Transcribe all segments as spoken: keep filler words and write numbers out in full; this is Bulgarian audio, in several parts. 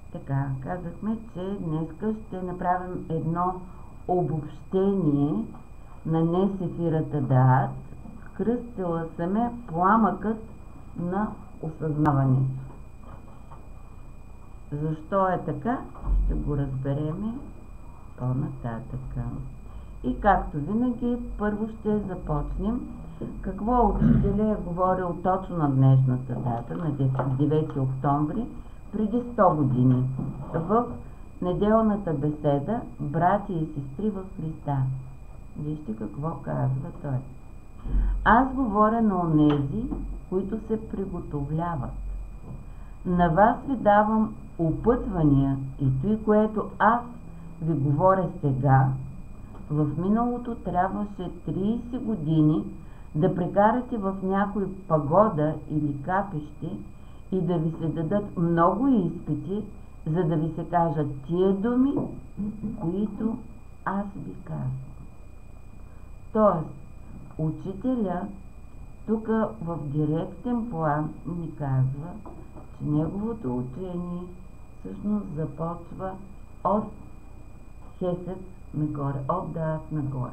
Така, казахме, че днеска ще направим едно обобщение на Несефирата Даат, кръстила се ме пламъкът на осъзнаването. Защо е така, ще го разбереме по-нататък. И както винаги, първо ще започнем какво учителя е говорил точно на днешната дата, на девети октомври, преди сто години, в неделната беседа "Братя и сестри в Христа". Вижте какво казва той. Аз говоря на онези, които се приготовляват. На вас ви давам опътвания и той, което аз ви говоря сега, в миналото трябваше трийсет години да прекарате в някой пагода или капище и да ви се дадат много изпити, за да ви се кажат тия думи, които аз ви казвам. Тоест, учителя тук в директен план ни казва, че неговото учение всъщност започва от Хесед нагоре, от Даат нагоре.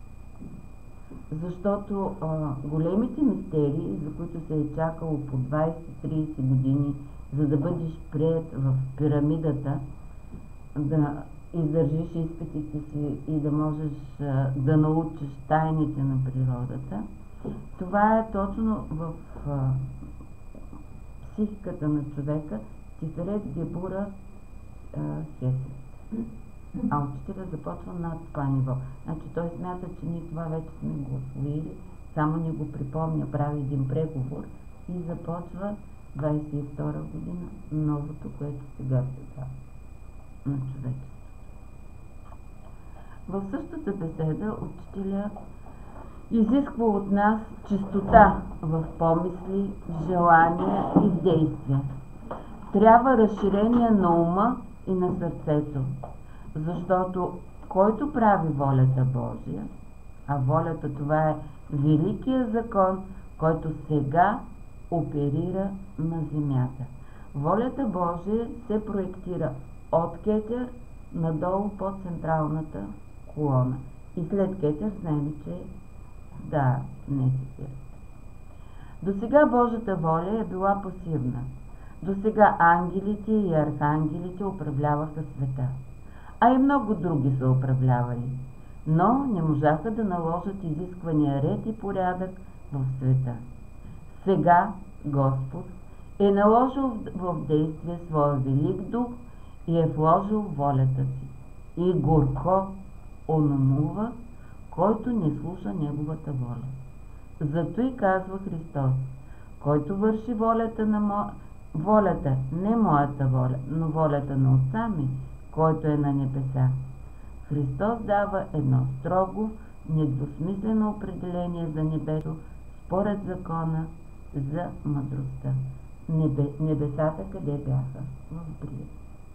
Защото а, големите мистерии, за които се е чакало по двайсет-трийсет години, за да бъдеш приет в пирамидата, да издържиш изпитите си и да можеш а, да научиш тайните на природата, това е точно в а, психиката на човека, Тиферет Гебура Хесед. А учителя започва над това ниво. Значи той смята, че ние това вече сме го освоили, само ни го припомня, прави един преговор и започва двайсет и втора година новото, което сега се дава на човечеството. В същата беседа учителя изисква от нас чистота в помисли, желания и действия. Трябва разширение на ума и на сърцето, защото който прави волята Божия, а волята това е великия закон, който сега оперира на земята. Волята Божия се проектира от Кетер надолу по централната колона. И след Кетер знаем, че да, не се пира. До сега Божията воля е била пасивна. До сега ангелите и архангелите управляваха света. А и много други са управлявали, но не можаха да наложат изисквания ред и порядък в света. Сега Господ е наложил в действие своя велик дух и е вложил волята си. И горко ономува, който не слуша неговата воля. Зато и казва Христос, който върши волята на мо... волята, не моята воля, но волята на Отца ми, който е на небеса. Христос дава едно строго, недвусмислено определение за небето, според закона за мъдростта. Небе, небесата къде бяха? В Брия.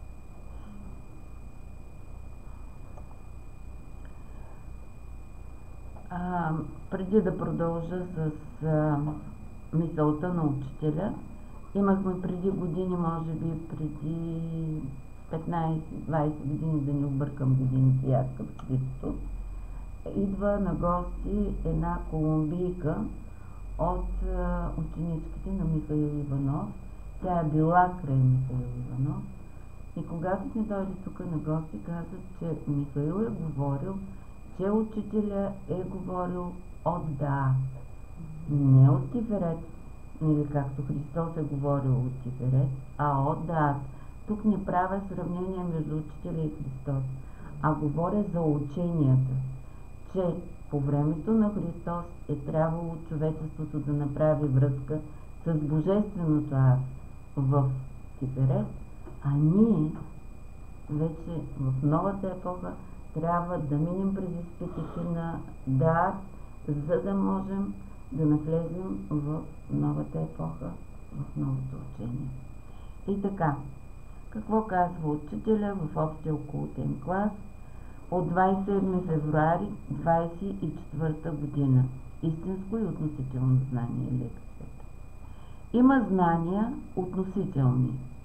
А, преди да продължа с а, мисълта на учителя, имахме преди години, може би преди петнайсет-двайсет години, да не объркам годините, аз към Христос, идва на гости една колумбийка от а, ученичките на Михаил Иванов. Тя е била край Михаил Иванов и когато ми дойде тук на гости, каза, че Михаил е говорил, че учителя е говорил от Даат, не от Тиферет, или както Христос е говорил от Тиферет, а от Даат. Тук не правя сравнение между учителя и Христос, а говоря за ученията, че по времето на Христос е трябвало човечеството да направи връзка с Божественото аз в Тиферет, а ние вече в новата епоха трябва да минем през изпитите на Даат, за да можем да навлезем в новата епоха, в новото учение. И така, какво казва учителя в общия окултен клас от двайсет и седми февруари двайсет и четвърта година? Истинско и относително знание лекцията. Има знания относителни.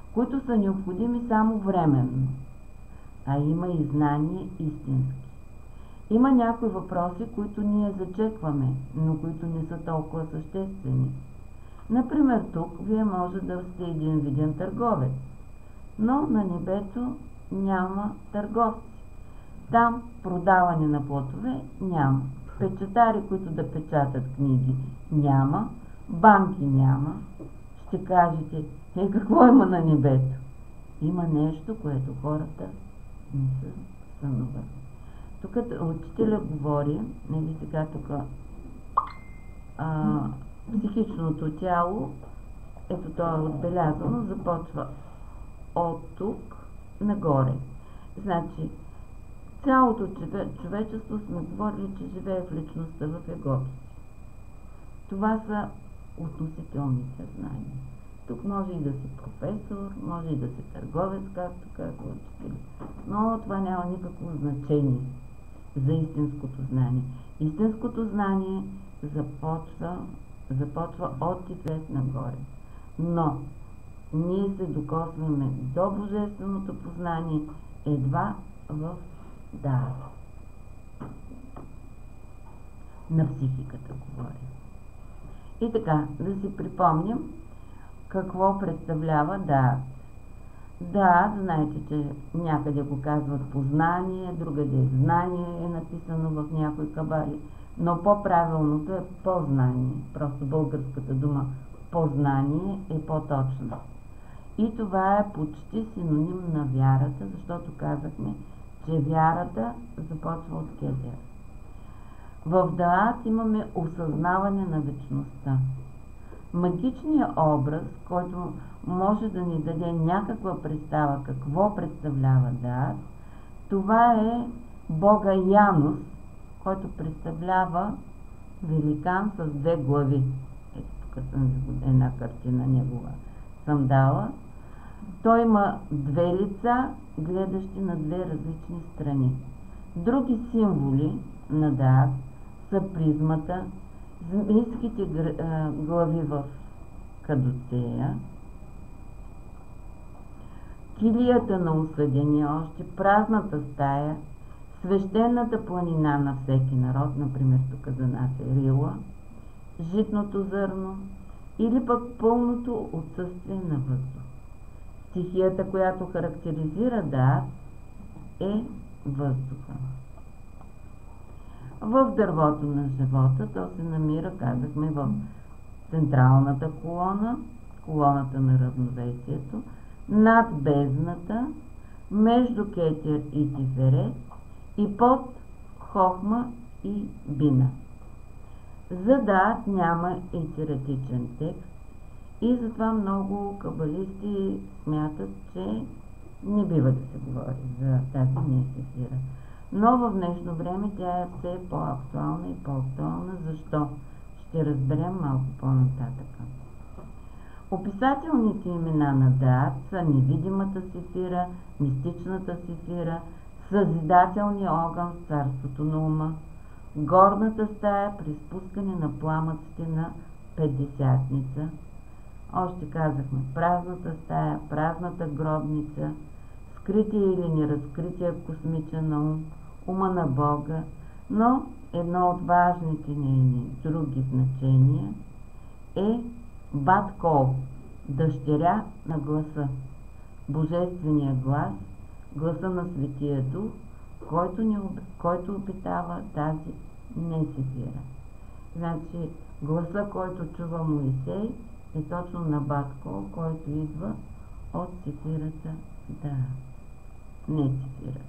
които са необходими само временно, а има и знание истински. Има някои въпроси, които ние зачекваме, но които не са толкова съществени. Например, тук вие може да сте един виден търговец, но на небето няма търговци. Там продаване на плотове няма. Печатари, които да печатат книги, няма. Банки няма. Ще кажете, е, какво има на небето? Има нещо, което хората не са сънували. Тук учителя говори, нали сега тук а, психичното тяло, ето то е отбелязано, започва от тук нагоре. Значи, цялото човечество сме говорили, че живее в личността, в егото си. Това са относителните знания. Тук може и да си професор, може и да си търговец, както казва учителя. Но това няма никакво значение за истинското знание. Истинското знание започва, започва от Тифлет нагоре. Но ние се докосваме до божественото познание едва в дар. На психиката говоря. И така, да си припомним какво представлява дар. Да, знаете, че някъде го казват познание, другаде знание е написано в някои кабали, но по-правилното е познание. Просто българската дума познание е по-точна. И това е почти синоним на вярата, защото казахме, че вярата започва от Кетер. В Даат имаме осъзнаване на вечността. Магичният образ, който може да ни даде някаква представа какво представлява Даат, това е Бога Янус, който представлява великан с две глави. Ето тук съм една картина негова съм дала. Той има две лица, гледащи на две различни страни. Други символи на Даат са призмата, змийските глави в Кадуцея, килията на осъдения, още празната стая, свещената планина на всеки народ, например тук за нас е Рила, житното зърно или пък пълното отсъствие на въздух. Стихията, която характеризира Даат, е въздуха. В дървото на живота то се намира, казахме, в централната колона, колоната на равновесието, над бездната, между Кетер и Тиферет и под Хохма и Бина. За Даат няма етеретичен текст и затова много кабалисти смятат, че не бива да се говори за тази несефира. Но в днешно време тя е все по-актуална и по-актуална. Защо? Ще разберем малко по-нататък. Описателните имена на Даат са невидимата сефира, мистичната сефира, съзидателния огън в царството на ума, горната стая при спускане на пламъците на Петдесятница. Още казахме празната стая, празната гробница, скрития или неразкрития космичен ум, ума на Бога, но едно от важните нейни други значения е Бат Кол, дъщеря на гласа, божествения глас, гласа на Светия Дух, който, ни, който обитава тази несефира. Значи гласа, който чува Моисей, е точно на Бат Кол, който идва от сефирата да. Не сефирата.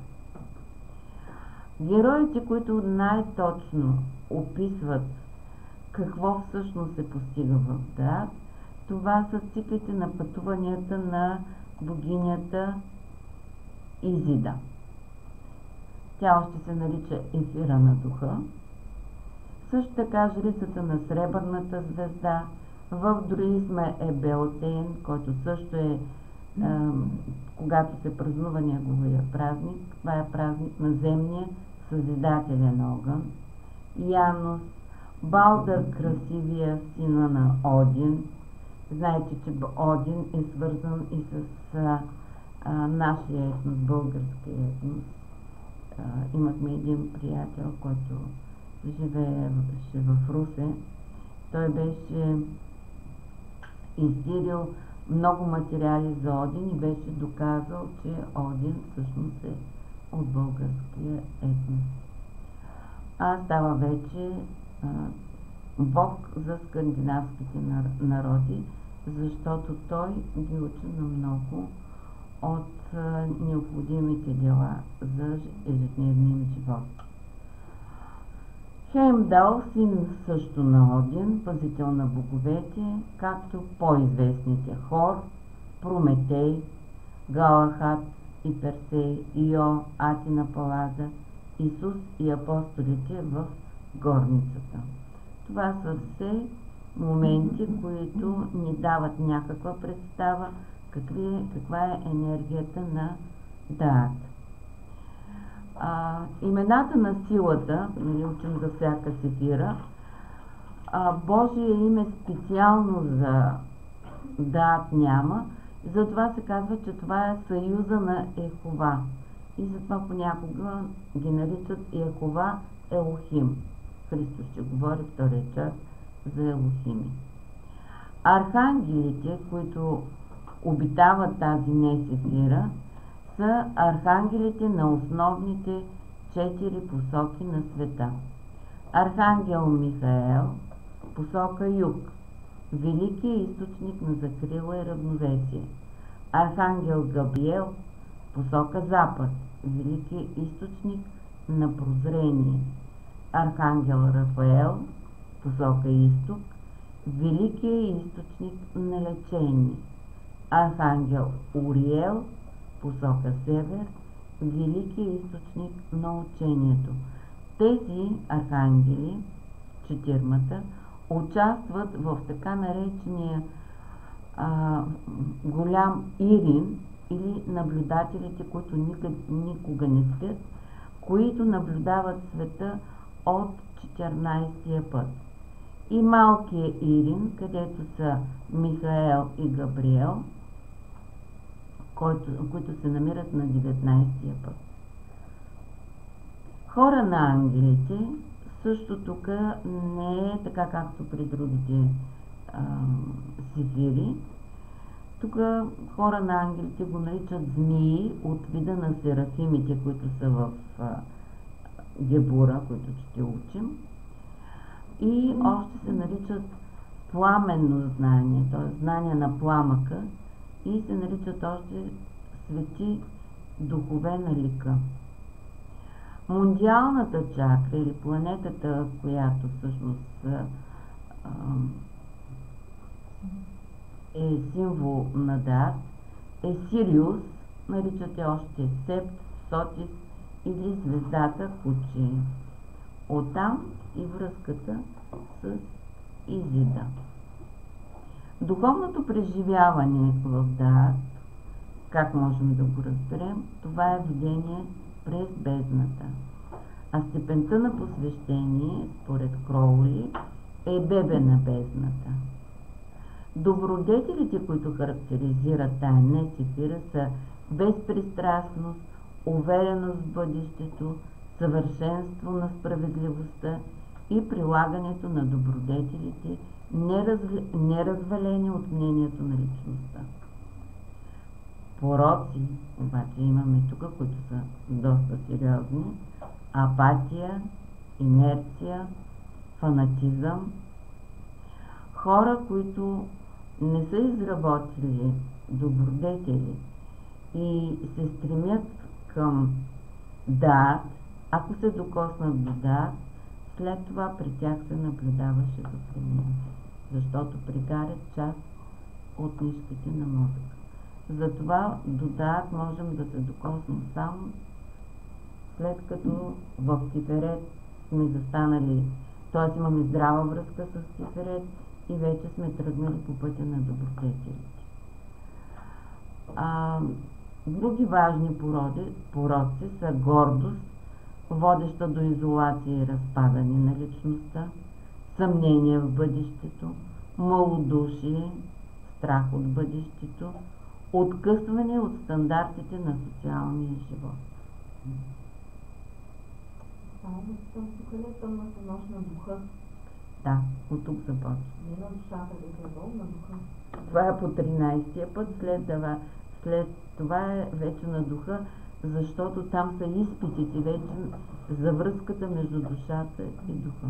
Героите, които най-точно описват какво всъщност се постига в Даат, това са циклите на пътуванията на богинята Изида. Тя още се нарича Ефира на духа. Също така жрицата на сребърната звезда. В друизма е Белтейн, който също е, е когато се празнува неговия празник. Това е празник на земния съзидателен огън. Янус, Балдър красивия, сина на Один, Знаете, че Один е свързан и с а, а, нашия етнос, българския етнос. А, имахме един приятел, който живееше в Русе. Той беше издирил много материали за Один и беше доказал, че Один всъщност е от българския етнос. А става вече а, бог за скандинавските народи, защото той ги учи на много от а, необходимите дела за ежедневния им живот. Хеймдал, син също на Один, пазител на боговете, както по-известните Хор, Прометей, Галахад и Персей, Ио, Атина Палаза, Исус и апостолите в горницата. Това са все моменти, които ни дават някаква представа какви, каква е енергията на Даат. А, имената на силата, нали, учим за всяка сефира, а, Божие име специално за Даат няма, затова се казва, че това е съюза на Ехова. И затова понякога ги наричат Ехова Елохим. Христос ще говори втория час за Елохими. Архангелите, които обитават тази несефира, са архангелите на основните четири посоки на света. Архангел Михаел, посока юг, великият източник на закрила и равновесие. Архангел Габриел, посока запад, великият източник на прозрение. Архангел Рафаел, посока изток, великият източник на лечение. Архангел Уриел, посока север, великият източник на учението. Тези архангели, четирмата, участват в така наречения а, голям Ирин, или наблюдателите, които никога, никога не спят, които наблюдават света от четиринайсетия път. И малкият Ирин, където са Михаел и Габриел, който, които се намират на деветнайсетия път. Хора на ангелите също тук не е така както при другите а, сефири. Тук хора на ангелите го наричат змии от вида на серафимите, които са в а, Гебура, които ще учим. И още се наричат пламенно знание, т.е. знание на пламъка, и се наричат още свети духове на лика. Мондиалната чакра или планетата, която всъщност а, е символ на Даат, е Сириус, наричате още Септ, Сотис или звездата Кучи. Оттам и връзката с Изида. Духовното преживяване в Даат, как можем да го разберем, това е видение през бездната. А степента на посвещение, според Кроули, е бебе на бездната. Добродетелите, които характеризират тая несефира, са безпристрастност, увереност в бъдещето, съвършенство на справедливостта и прилагането на добродетелите, неразвалени от мнението на личността. Пороци, обаче имаме тук, които са доста сериозни: апатия, инерция, фанатизъм. Хора, които не са изработили добродетели и се стремят към Даат, ако се докоснат до Даат, след това при тях се наблюдава шизофрения, защото пригарят част от нишките на мозъка. Затова до Даат можем да се докоснем само след като в Тиферет сме застанали, т.е. имаме здрава връзка с Тиферет и вече сме тръгнали по пътя на добродетелите. А, други важни породи, пороци са гордост, водеща до изолация и разпадане на личността, съмнение в бъдещето, малодушие, страх от бъдещето, откъсване от стандартите на социалния живот. Само съм тук ли тъмната нощ на духа? Да, от тук започва. Не на душата, дека е долу, на духа. Това е по тринайсетия път, след това, след това е вече на духа, защото там са изпитите вече за връзката между душата и духа.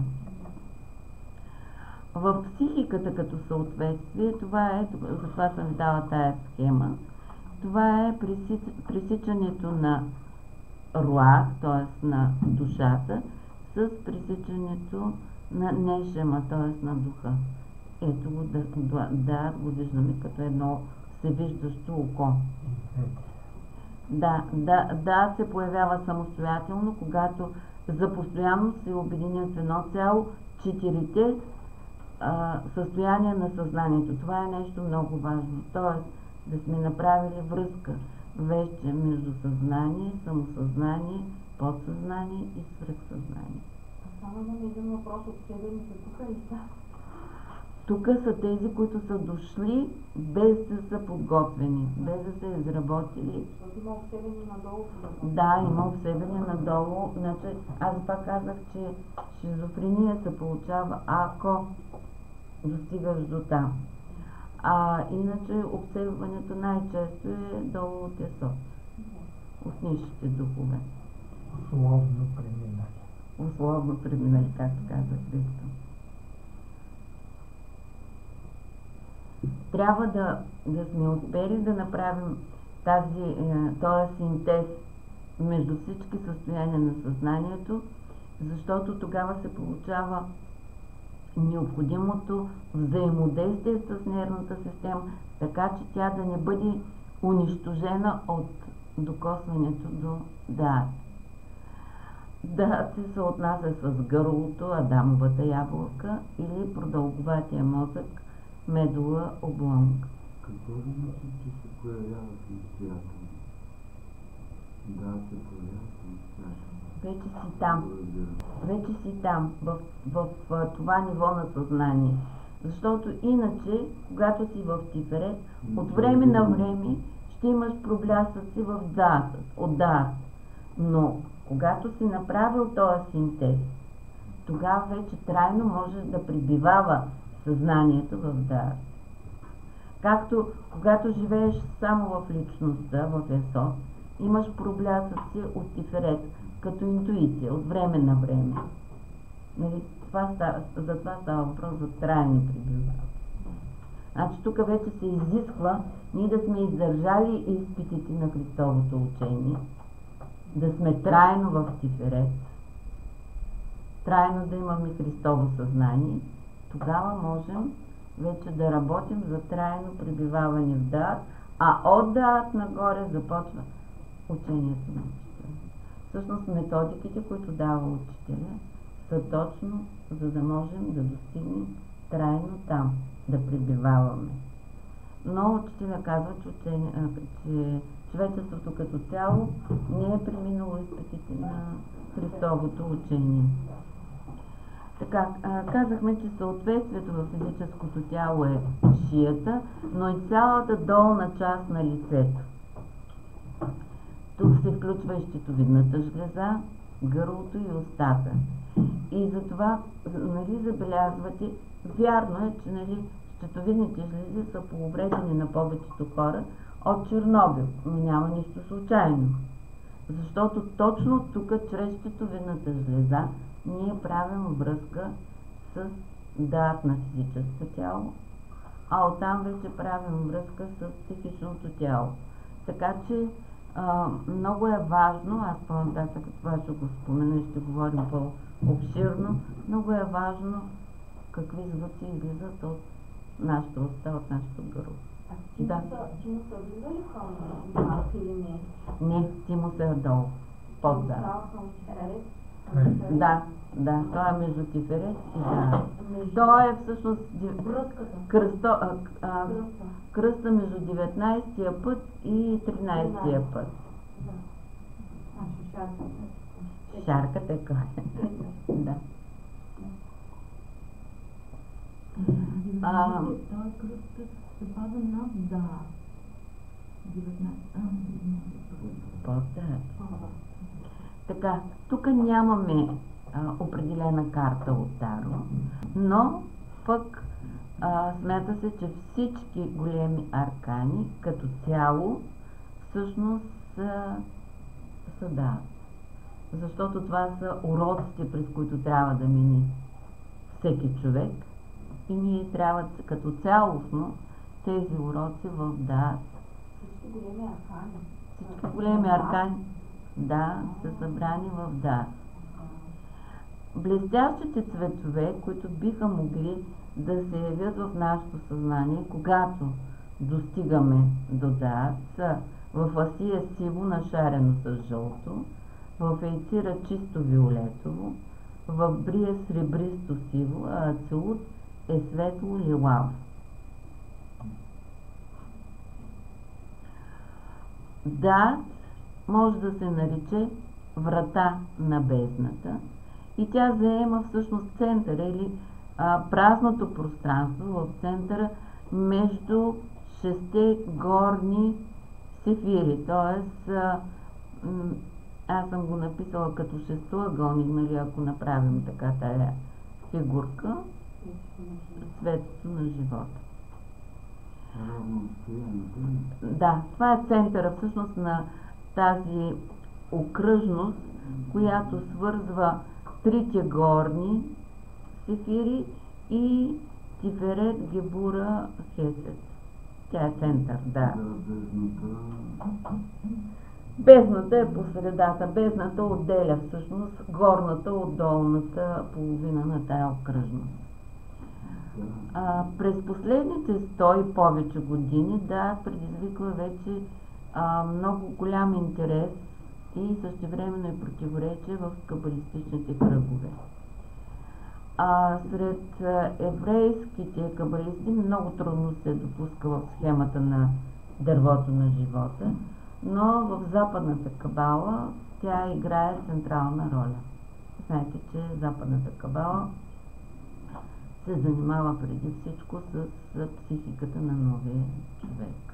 В психиката като съответствие, това е, затова съм дала тая схема, това е пресичането на руах, т.е. на душата, с пресичането на нешема, т.е. на духа. Ето го, да, да, да го виждаме като едно всевиждащо око. Да, да, да се появява самостоятелно, когато за постоянно се обединят в едно цяло четирите а, състояния на съзнанието. Това е нещо много важно. Тоест, да сме направили връзка вече между съзнание, самосъзнание, подсъзнание и свръхсъзнание. А само имам един въпрос от северните тук и са. Тук са тези, които са дошли без да са подготвени, без да са изработили. Защото има обсебени надолу. Да, има обсебени надолу. Значи, аз пак казах, че шизофрения се получава, ако достигаш до там. А иначе обсебването най-често е долу от есот, от нишите духове. Условно преминали. Условно преминали, както каза Христо. Трябва да, да сме успели да направим тази, е, този синтез между всички състояния на съзнанието, защото тогава се получава необходимото взаимодействие с нервната система, така че тя да не бъде унищожена от докосването до даат. Даат се отнася с гърлото, адамовата ябълка или продълговатия мозък, медула облонг. Какво значи, че се появява самостоятелно? Да, се появява самостоятелно. Вече си там. Вече си там, в, в, в това ниво на съзнание. Защото иначе, когато си в тиферет, от време на време ще имаш проблясъци в даат, от даат. Но когато си направил този синтез, тогава вече трайно можеш да пребивава съзнанието в даат. Както когато живееш само в личността, в есот, имаш проблясъци от тиферет, като интуиция, от време на време. Нали, това става, за това става въпрос за трайно пребиваване. Значи тук вече се изисква ние да сме издържали изпитите на Христовото учение, да сме трайно в тиферет, трайно да имаме Христово съзнание, тогава можем вече да работим за трайно пребиваване в даат, а от даат нагоре започва учението на учителя. Всъщност методиките, които дава учителя, са точно за да можем да достигнем трайно там, да пребиваваме. Но учителя казва, че, учение, че човечеството като цяло не е преминало изпитите на Христовото учение. Така, казахме, че съответствието в физическото тяло е шията, но и цялата долна част на лицето. Тук се включва и щитовидната жлеза, гърлото и устата. И затова, нали, забелязвате, вярно е, че, нали, щитовидните жлези са повредени на повечето хора от Чернобил, но няма нищо случайно. Защото точно тук, чрез щитовидната жлеза, ние правим връзка с даат на физическо тяло, а оттам вече правим връзка с психичното тяло. Така че а, много е важно, аз по-нататък това ще го спомена и ще говорим по-обширно, много е важно какви звуци излизат от нашата уста, от нашето гърло. А ти Да. му се влиза ли към даат или не? Не, ти му се е долу, под даат. Към тиферет? Да, да, той е между тиферет и даат. Той е всъщност Връзката. кръсто, а, а, Кръста. кръста между деветнайсетия път и тринайсетия път. Да. А, шишарката. Шарката е кой? Да. А, Ще пада над да. деветнайсет. А, По-да. Така, тук нямаме а, определена карта от Таро, но пък а, смята се, че всички големи аркани като цяло всъщност са, са да. Защото това са уроците, през които трябва да мине всеки човек и ние трябва като цялостно тези уроци в да. Всички големи аркани. Всички големи аркани, да, са събрани в да. Блестящите цветове, които биха могли да се явят в нашето съзнание, когато достигаме до да, са в Асия сиво нашарено с жълто, в Ейцира чисто виолетово, в Брия сребристо сиво, а Ацелут е светло лилаво. Да, може да се нарече врата на бездната и тя заема всъщност центъра или а, празното пространство в центъра между шесте горни сефири, т.е. аз съм го написала като шестоъгълник, нали, ако направим така тая фигурка, светото на живота. Да, това е центъра всъщност на тази окръжност, която свързва трите горни сефири и Тиферет, Гебура, Хесед. Тя е център, да. Бездната е по средата. Бездната отделя всъщност горната от долната половина на тая окръжност. А, през последните сто и повече години да предизвиква вече а, много голям интерес и същевременно е противоречие в кабалистичните кръгове. А, сред а, еврейските кабалисти много трудно се допуска в схемата на дървото на живота, но в западната кабала тя играе централна роля. Знаете, че западната кабала се занимава преди всичко с, с психиката на новия човек.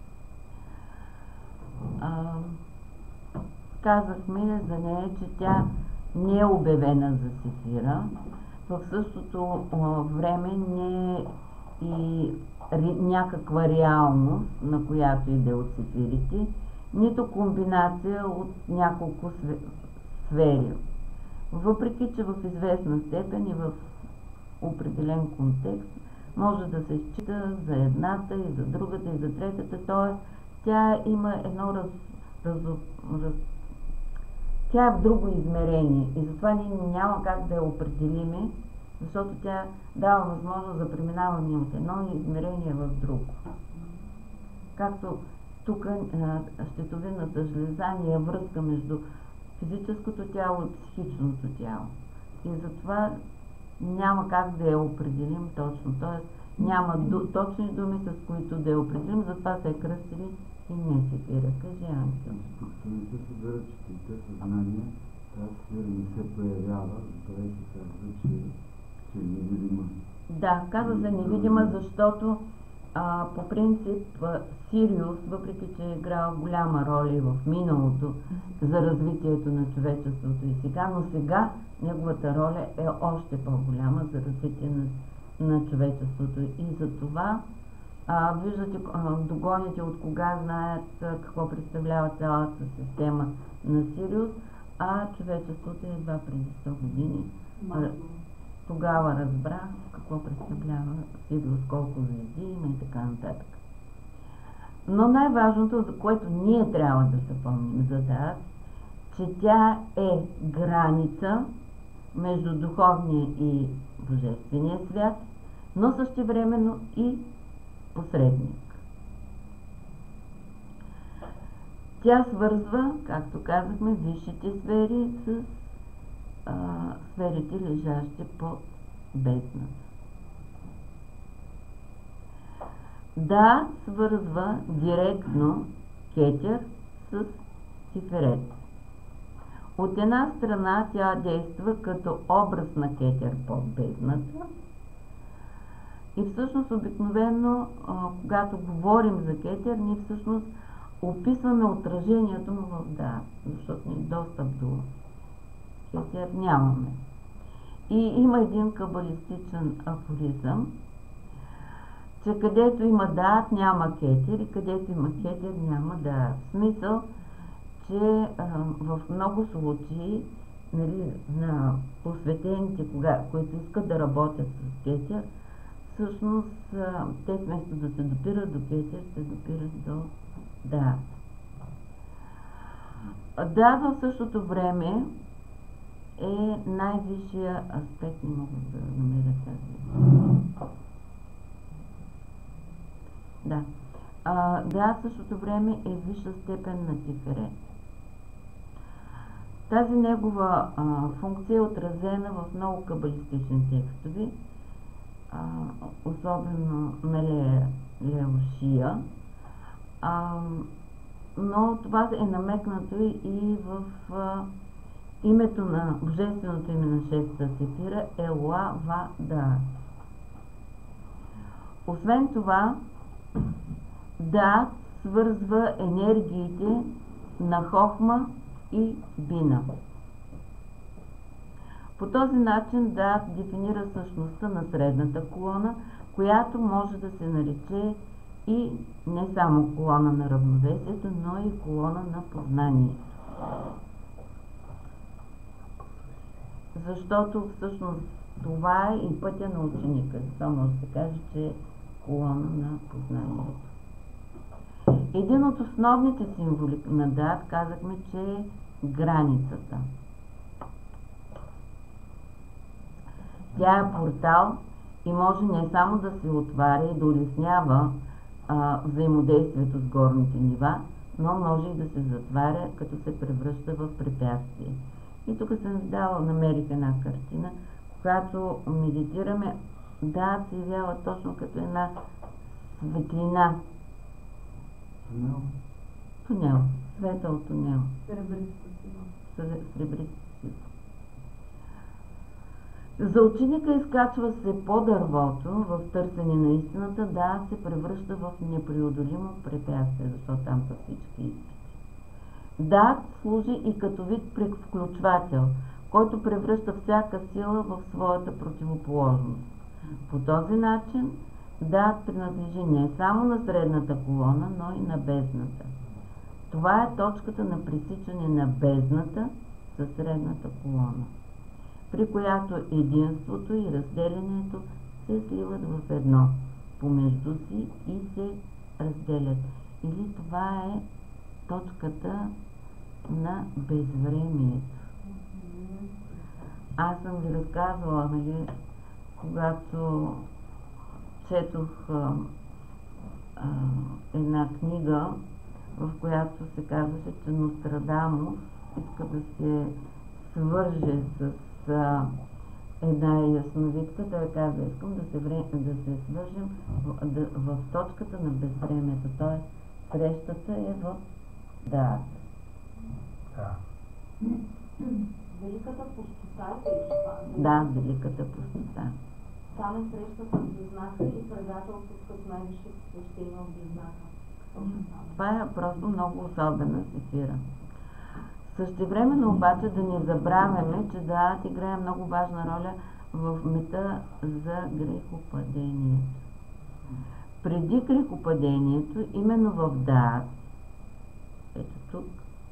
А, казахме за нея, че тя не е обявена за сефира, в същото а, време не е и ре, някаква реалност, на която иде от сефирите, нито комбинация от няколко сфери. Въпреки че в известна степен и в определен контекст може да се счита за едната и за другата и за третата, т.е. тя има едно раз, раз, раз, тя е в друго измерение и затова ние няма как да я определиме, защото тя дава възможност за преминаване от едно измерение в друго. Както тук щитовидната жлеза ни е връзка между физическото тяло и психичното тяло. И затова няма как да я определим точно. Т.е. няма ду, точни думи, с които да я определим, затова се е кръстили и не сефира. Кажи, Ангел. Тук не се събира четирите съзнания, тази сфера не се появява, затова се казва, че, че е невидима. Да, казва се невидима, защото а, по принцип Сириус, въпреки че е играл голяма роля и в миналото за развитието на човечеството и сега, но сега неговата роля е още по-голяма за развитие на, на човечеството. И за това а, виждате, а, догоните от кога знаят а, какво представлява цялата система на Сириус, а човечеството е едва преди сто години. А, тогава разбрах какво представлява Сириус, колко звезди има и така нататък. Но най-важното, за което ние трябва да се помним за да, че тя е граница между духовния и божествения свят, но същевременно и посредник. Тя свързва, както казахме, висшите сфери с а, сферите, лежащи под бездната. Да, свързва директно Кетер с Тиферет. От една страна тя действа като образ на Кетер под бездната И всъщност обикновено, а, когато говорим за кетер, ние всъщност описваме отражението му в даат, защото ни достъп до кетер нямаме. И има един кабалистичен афоризъм, че където има даат, няма кетер, и където има кетер, няма даат. В смисъл, че а, в много случаи, нали, на посветените, кога, които искат да работят с кетер, всъщност а, те вместо да се допират до кетер, се допират до даат. Даат в същото време е най-висшия аспект, не мога да намеря тази. Да. А, да, в същото време е висша степен на Тиферет. Тази негова а, функция е отразена в много кабалистични текстове, а, особено на Лея, Леошия, а, но това е намекнато и в а, името на божественото име на шестата сефира е Ла Ва Даат. Освен това, Даат свързва енергиите на Хохма и Бина. По този начин Даат дефинира същността на средната колона, която може да се нарече и не само колона на равновесието, но и колона на познанието. Защото всъщност това е и пътя на ученика. Това може да се каже, че е колона на познанието. Един от основните символи на Даат, казахме, че е границата. Тя е портал и може не само да се отваря и да улеснява а, взаимодействието с горните нива, но може и да се затваря, като се превръща в препятствие. И тук съм дала, намерих една картина, когато медитираме, Даат се явява точно като една светлина. Тунел. Тунел. Светъл тунел. Сребристо сила. Сребристо сила. За ученика изкачва се по дървото в търсене на истината, да се превръща в непреодолимо препятствие, защото там са всички изпити. Даат служи и като вид включвател, който превръща всяка сила в своята противоположност. По този начин Даат принадлежи не само на средната колона, но и на бездната. Това е точката на пресичане на бездната със средната колона, при която единството и разделянето се сливат в едно помежду си и се разделят. Или това е точката на безвремието. Аз съм ви разказвала, нали, когато четох а, а, една книга, в която се казваше, че Нострадамус иска да се свърже с а, една ясновидка. Той каза, искам да се, вре, да се свържем в, да, в точката на безвремието, т.е. срещата е в Даат. Да. Великата пустота е това. Да, великата пустота. Там е срещата с Близнака и предателството с най-висшите свещения от Близнака. Това е просто много особена сефира. Същевременно обаче да не забравяме, че Даат играе много важна роля в мита за грехопадението. Преди грехопадението, именно в Даат, ето тук,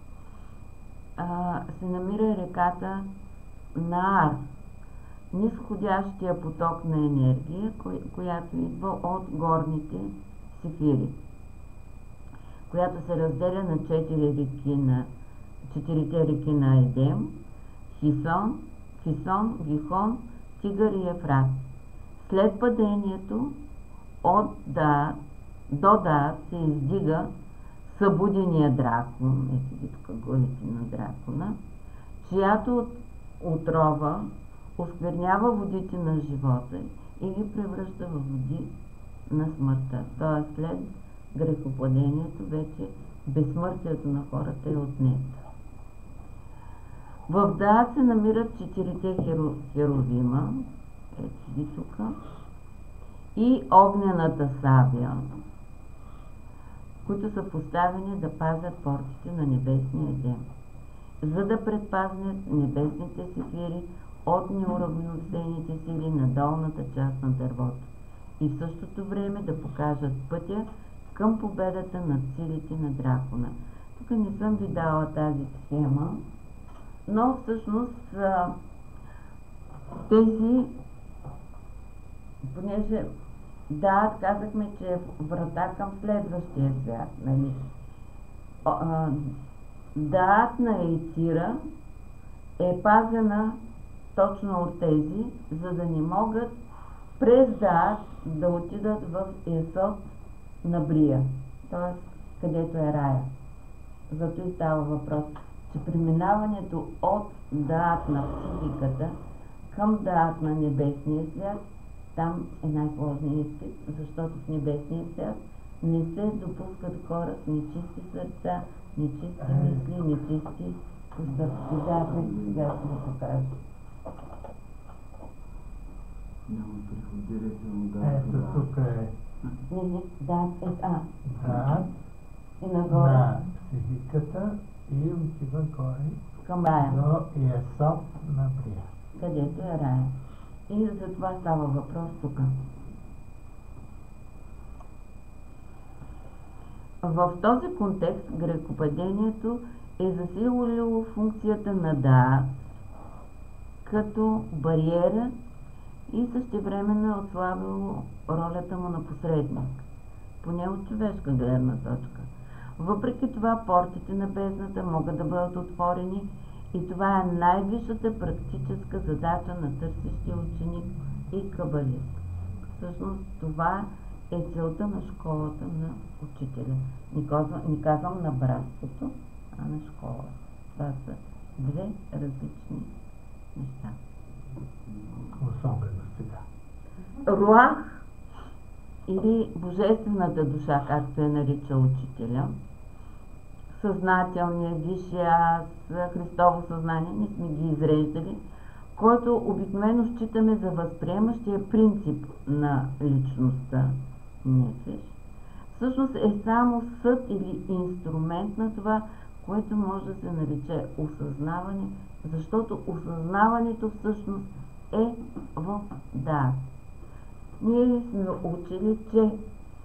а, се намира реката Наар, нисходящия поток на енергия, кой, която идва от горните сефири, която се разделя на четири реки на четирите реки на Едем, Хисон, Хисон, Гихон, Тигър и Ефрат. След падението от Даат до Даат се издига събудения дракон, ето тук главите на дракона, чиято отрова осквернява водите на живота и ги превръща в води на смъртта. Т.е. след грехопадението вече безсмъртието на хората е отнето. В Даат се намират четирите херо, херовима, ето ги тук, и огнената сабя, които са поставени да пазят портите на небесния дем, за да предпазнят небесните сефири от неуравновесените сили на долната част на дървото и в същото време да покажат пътя към победата над силите на дракона. Тук не съм ви дала тази схема, но всъщност тези, понеже да, казахме, че е врата към следващия свят, нали? Даат на Ейцира е пазена точно от тези, за да не могат през Даат да отидат в Есот на Брия, т.е. където е рая. Зато и става въпрос, че преминаването от Даат на психиката към Даат на небесния свят, там е най-сложният изпит, защото в небесния свят не се допускат хора с нечисти сърца, нечисти мисли, нечисти постъпки. Да, сега ще го покажа. Няма приходирателно да. Ето тук е Не, не, да, е, а, да, и нагоре на психиката и отива горе към рая, до Есот на Брия. където е рая. И за това става въпрос тук. В този контекст грехопадението е засилило функцията на Даат като бариера и същевременно е отслабило ролята му на посредник, поне от човешка гледна точка. Въпреки това, портите на бездната могат да бъдат отворени и това е най-висшата практическа задача на търсещия ученик и кабалист. Всъщност това е целта на школата на учителя. Не казвам, не казвам на братството, а на школа. Това са две различни неща. Особено сега. Руах или божествената душа, както е нарича учителя, съзнателния, висшия аз, Христово съзнание, ние сме ги изреждали, който обикновено считаме за възприемащия принцип на личността, нефеш, всъщност е само съд или инструмент на това, което може да се нарече осъзнаване, защото осъзнаването всъщност е в Даат. Ние сме учили, че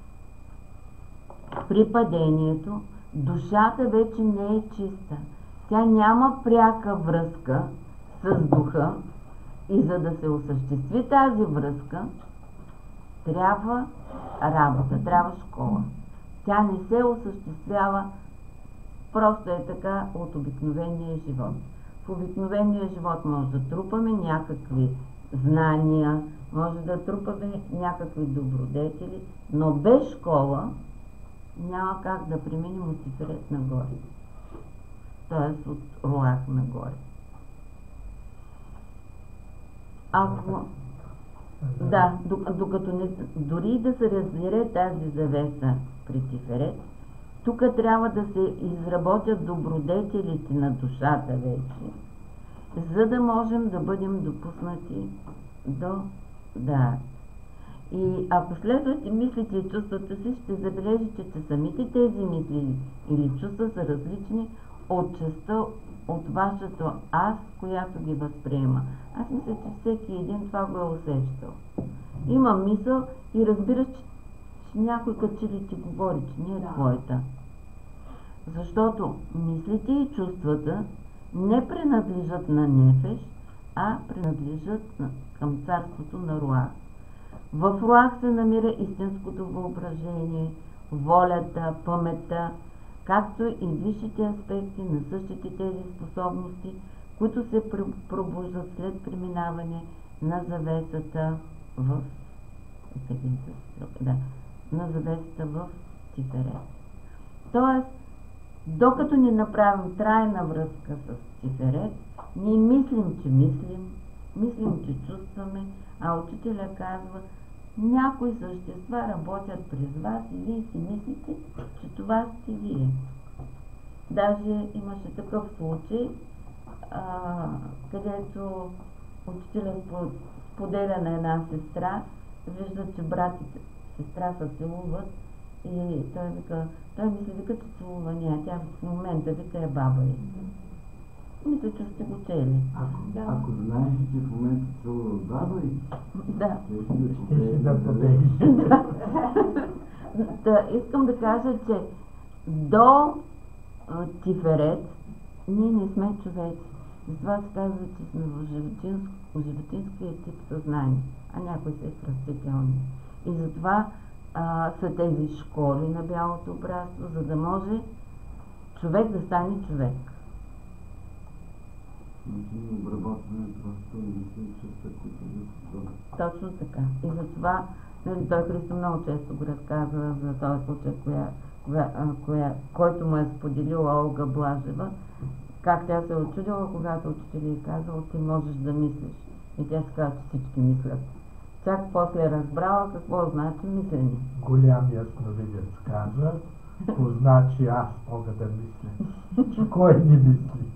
при падението душата вече не е чиста. Тя няма пряка връзка с духа и за да се осъществи тази връзка, трябва работа, трябва школа. Тя не се осъществява просто е така от обикновения живот. В обикновения живот може да трупаме някакви знания, може да трупаме някакви добродетели, но без школа няма как да преминем от Тиферет нагоре. Т.е. от Руах нагоре. Ако... Да, докато не, дори да се разбере тази завеса при Тиферет, тук трябва да се изработят добродетелите на душата вече, за да можем да бъдем допуснати до Даат. И ако следвате мислите и чувствата си, ще забележите, че самите тези мисли или чувства са различни от частта от вашето аз, която ги възприема. Аз мисля, че всеки един това го е усещал. Има мисъл и разбираш, че, че някой като че ли ти говори, че не е твоята. Защото мислите и чувствата не принадлежат на нефеш, а принадлежат на, към царството на Руах. В Руах се намира истинското въображение, волята, паметта, както и висшите аспекти на същите тези способности, които се пробуждат след преминаване на завесата в да, на завесата в Тиферет. Тоест, докато не направим трайна връзка с Тиферет, ние мислим, че мислим, мислим, че чувстваме, а учителя казва, някои същества работят през вас и вие си мислите, че това сте вие. Даже имаше такъв случай, а, където учителя споделя на една сестра, вижда, че брат и сестра се целуват и той вика, той ми се вика, че целува нея, тя в момента вика е баба й. Мисля, че сте го чели. Ако, Да. ако знаеш, че в момента целува баба и Да. Ще си да победиш. Да, искам да кажа, че до а, Тиферет ние не сме човеци. Затова се казва, че сме в животинск, животинския тип съзнание, а някои са и в растителни. И затова а, са тези школи на бялото братство, за да може човек да стане човек. значи обработване просто мисли, че са които да Точно така. И затова, нали, той Христо много често го разказва за този случай, коя, коя, а, коя, който му е споделила Олга Блажева, как тя се е очудила, когато учителя й казал, ти можеш да мислиш. И тя си казва, че всички мислят. Чак после е разбрала какво значи мислене. Голям ясновидец каза, позна, че аз мога да мисля. Че кой не мисли?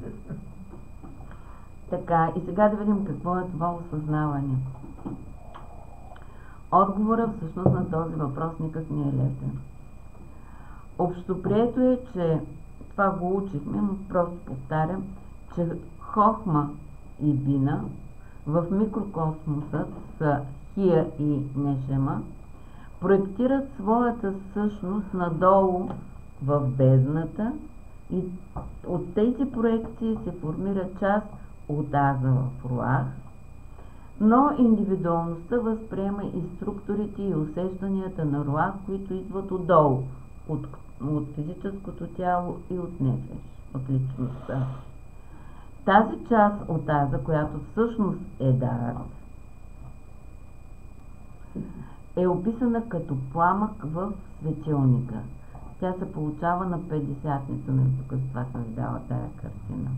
Така, и сега да видим какво е това осъзнаване. Отговорът всъщност на този въпрос никак не е лесен. Общоприето е, че това го учихме, но просто повтарям, че Хохма и Бина в микрокосмоса са Хия и Нешема, проектират своята същност надолу в бездната и от тези проекции се формира част от аза в Руах, но индивидуалността възприема и структурите и усещанията на Руах, които идват отдолу, от, от физическото тяло и от нефеш, от личността. Тази част от аза, която всъщност е Даат, е описана като пламък в светилника. Тя се получава на петдесятница, нали, тук с това съм видяла тая картина.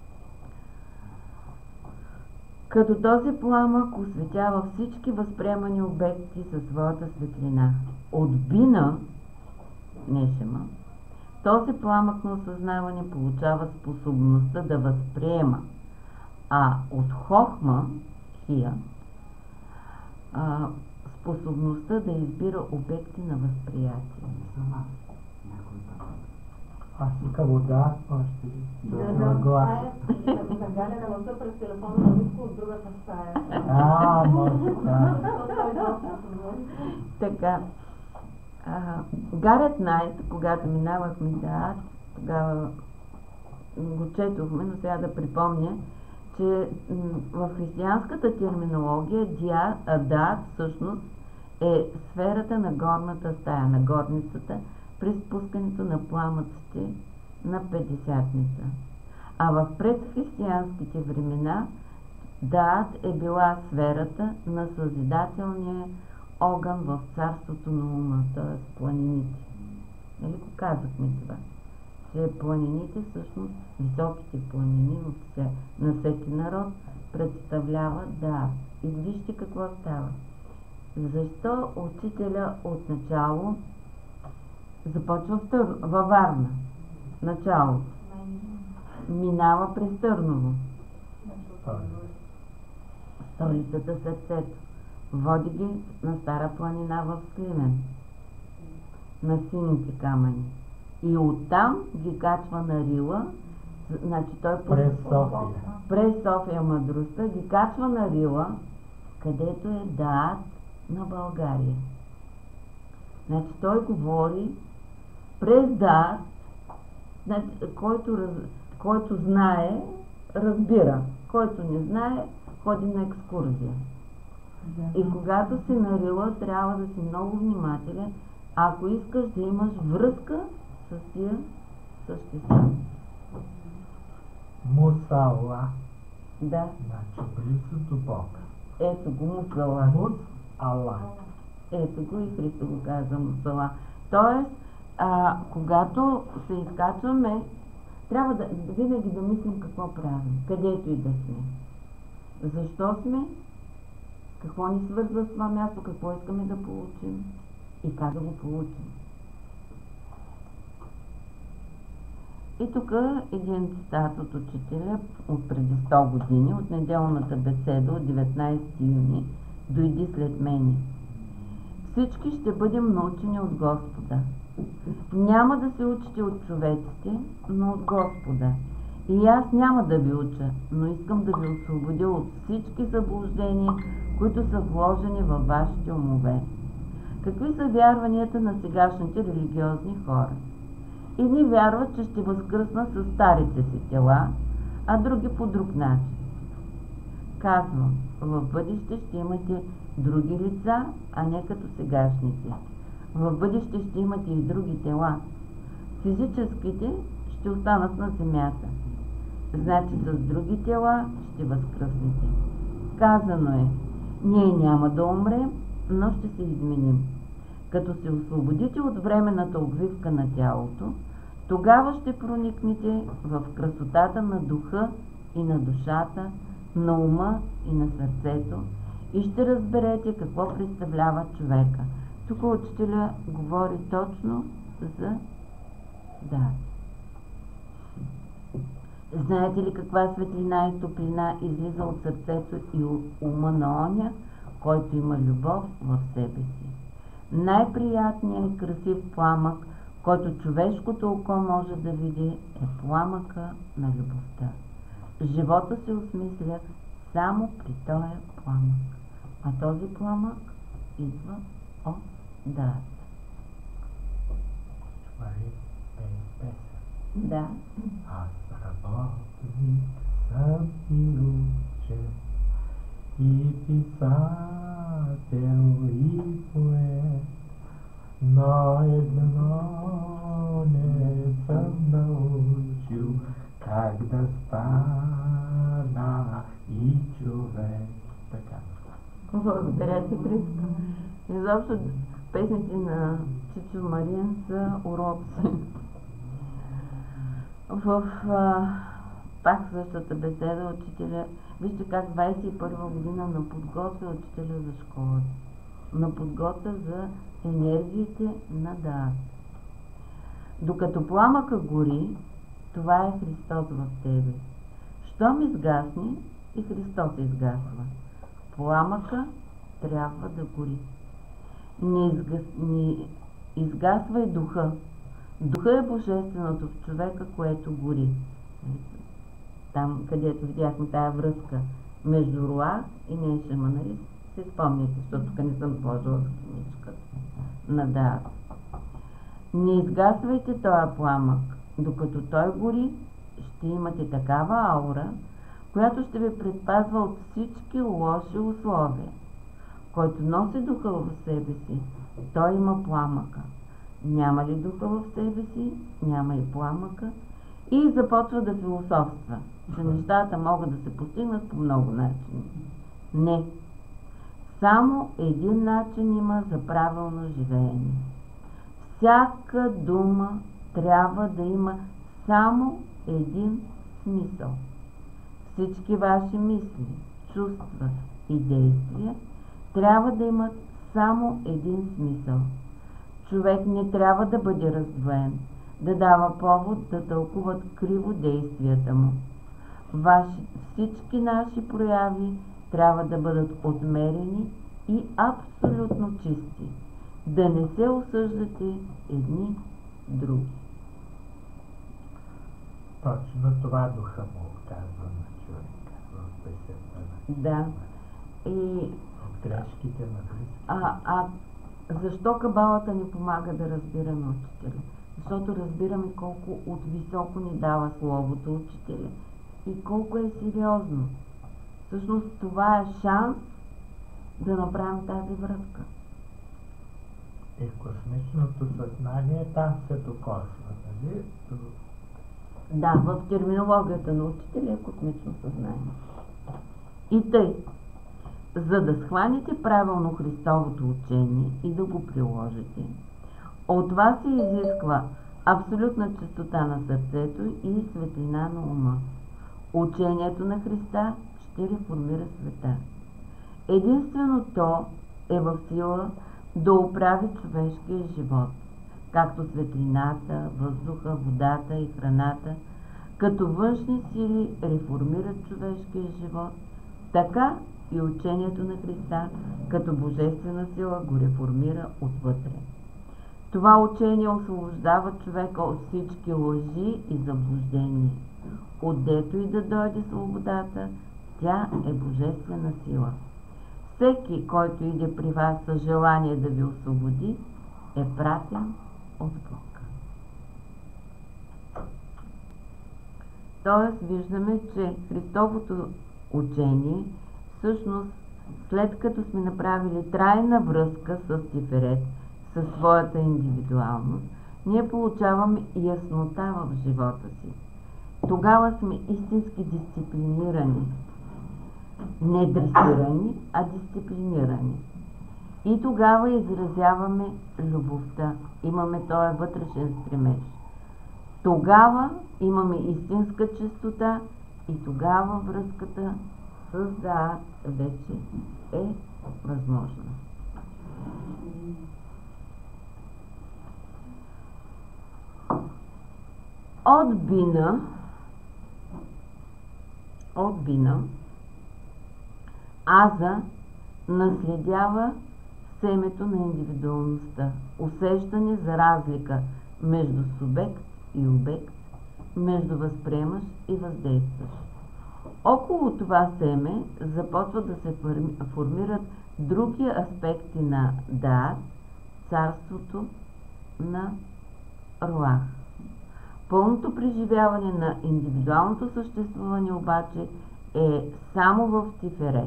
Като този пламък осветява всички възприемани обекти със своята светлина. От Бина, Нешема, този пламък на осъзнаване получава способността да възприема, а от Хохма, Хия, а, способността да избира обекти на възприятие. сама. Някой там. Аз иска вода, още Да, на да, глас. това е на Галя на гласа през телефона на Митко от другата стая. А, може да. Защото той доста се говори. Така, а, Гарет Найт, когато минавахме Даат, тогава го четохме, но сега да припомня, че м, в християнската терминология Диа- а, Даат всъщност е сферата на горната стая, на горницата, при спускането на пламъците на петдесятница. А в предхристиянските времена Даат е била сферата на съзидателния огън в царството на ума, т.е. планините. Нали го казахме това? Че планините, всъщност високите планини на всеки народ представляват Даат. И вижте какво става. Защо учителя от начало започва в Тър... във Варна? Началото. Минава през Търново. Столицата сърцето. Води ги на Стара планина в Сливен. На сините камъни. И оттам ги качва на Рила. Значи той През София. през София мъдростта ги качва на Рила, където е Даат на България. Значи той говори през Даат, значи, който, раз, който знае, разбира. Който не знае, ходи на екскурзия. И когато си на Рила, трябва да си много внимателен, ако искаш да имаш връзка с тия същества. Мусала. Да, Значи близо до Бога. ето го Мусала. Мус-ала. Ето го и Христо го каза Мусала. Тоест, а, когато се изкачваме, трябва да, винаги да мислим какво правим, където и да сме. Защо сме? Какво ни свързва с това място, какво искаме да получим и как да го получим. И тук един цитат от учителя от преди сто години, от неделната беседа от деветнайсети юни, дойди след мене. всички ще бъдем научени от Господа. Няма да се учите от човеците, но от Господа. И аз няма да ви уча, но искам да ви освободя от всички заблуждения, които са вложени във вашите умове. Какви са вярванията на сегашните религиозни хора? Едни вярват, че ще възкръснат със старите си тела, а други по друг начин. Казвам, в бъдеще ще имате други лица, а не като сегашните. В бъдеще ще имате и други тела. Физическите ще останат на земята. Значи с други тела ще възкръснете. Казано е, ние няма да умрем, но ще се изменим. Като се освободите от временната обвивка на тялото, тогава ще проникнете в красотата на духа и на душата, на ума и на сърцето и ще разберете какво представлява човека. Тук учителя говори точно за да. Знаете ли каква светлина и топлина излиза от сърцето и ума на оня, който има любов в себе си? Най-приятният и красив пламък, който човешкото око може да види, е пламъка на любовта. Живота се осмисля само при този пламък, а този пламък идва от дарата. Това е песен. Да. Аз работник съм и учен, и писател, и поет, но едно не съм научил, как да стана и човек. Така. Благодаря ти, Христо. Изобщо песните на Чичо Марин са уроци. В а, пак същата беседа учителя, вижте как двадесет и първа година наподготвя учителя за школата. Наподготвя за енергиите на даат. Докато пламъка гори, това е Христос в тебе. Щом изгасне, и Христос изгасва. Пламъка трябва да гори. Не, изгас... не изгасва и духа. Духа е божественото в човека, което гори. Там, където видяхме тая връзка между Руа и Нешама, нали? Се спомняте, защото тук не съм сложила страничката на даат. Не изгасвайте този пламък. Докато той гори, ще имате такава аура, която ще ви предпазва от всички лоши условия. Който носи духа в себе си, той има пламъка. Няма ли духа в себе си, няма и пламъка и започва да философства, че нещата могат да се постигнат по много начини. Не. Само един начин има за правилно живеене. Всяка дума трябва да има само един смисъл. Всички ваши мисли, чувства и действия трябва да имат само един смисъл. Човек не трябва да бъде раздвоен, да дава повод да тълкуват криво действията му. Ваши, всички наши прояви трябва да бъдат отмерени и абсолютно чисти. Да не се осъждате едни други. Точно това духа му казва на човека в песента. Да. И От грешките на Христос. А, а защо кабалата ни помага да разбираме учителя? Защото разбираме колко от високо ни дава словото учителя и колко е сериозно. Всъщност това е шанс да направим тази връзка. И космичното съзнание там се докосва, нали? Да, в терминологията на учителя е космично съзнание. И тъй, за да схванете правилно Христовото учение и да го приложите, от вас се изисква абсолютна чистота на сърцето и светлина на ума. Учението на Христа ще реформира света. Единствено то е в сила да оправи човешкия живот, както светлината, въздуха, водата и храната, като външни сили реформират човешкия живот, така и учението на Христа като божествена сила го реформира отвътре. Това учение освобождава човека от всички лъжи и заблуждения. Отдето и да дойде свободата, тя е божествена сила. Всеки, който иде при вас с желание да ви освободи, е пратен от Бог. Тоест, виждаме, че Христовото учение, всъщност, след като сме направили трайна връзка с Тиферет, със своята индивидуалност, ние получаваме яснота в живота си. Тогава сме истински дисциплинирани. Не дресирани, а дисциплинирани. И тогава изразяваме любовта. Имаме този вътрешен стремеж. Тогава имаме истинска чистота и тогава връзката с Даат вече е възможна. От бина от бина Аза наследява семето на индивидуалността, усещане за разлика между субект и обект, между възприемащ и въздействащ. Около това семе започват да се формират други аспекти на Даат, царството на Руах. Пълното преживяване на индивидуалното съществуване обаче е само в Тиферет.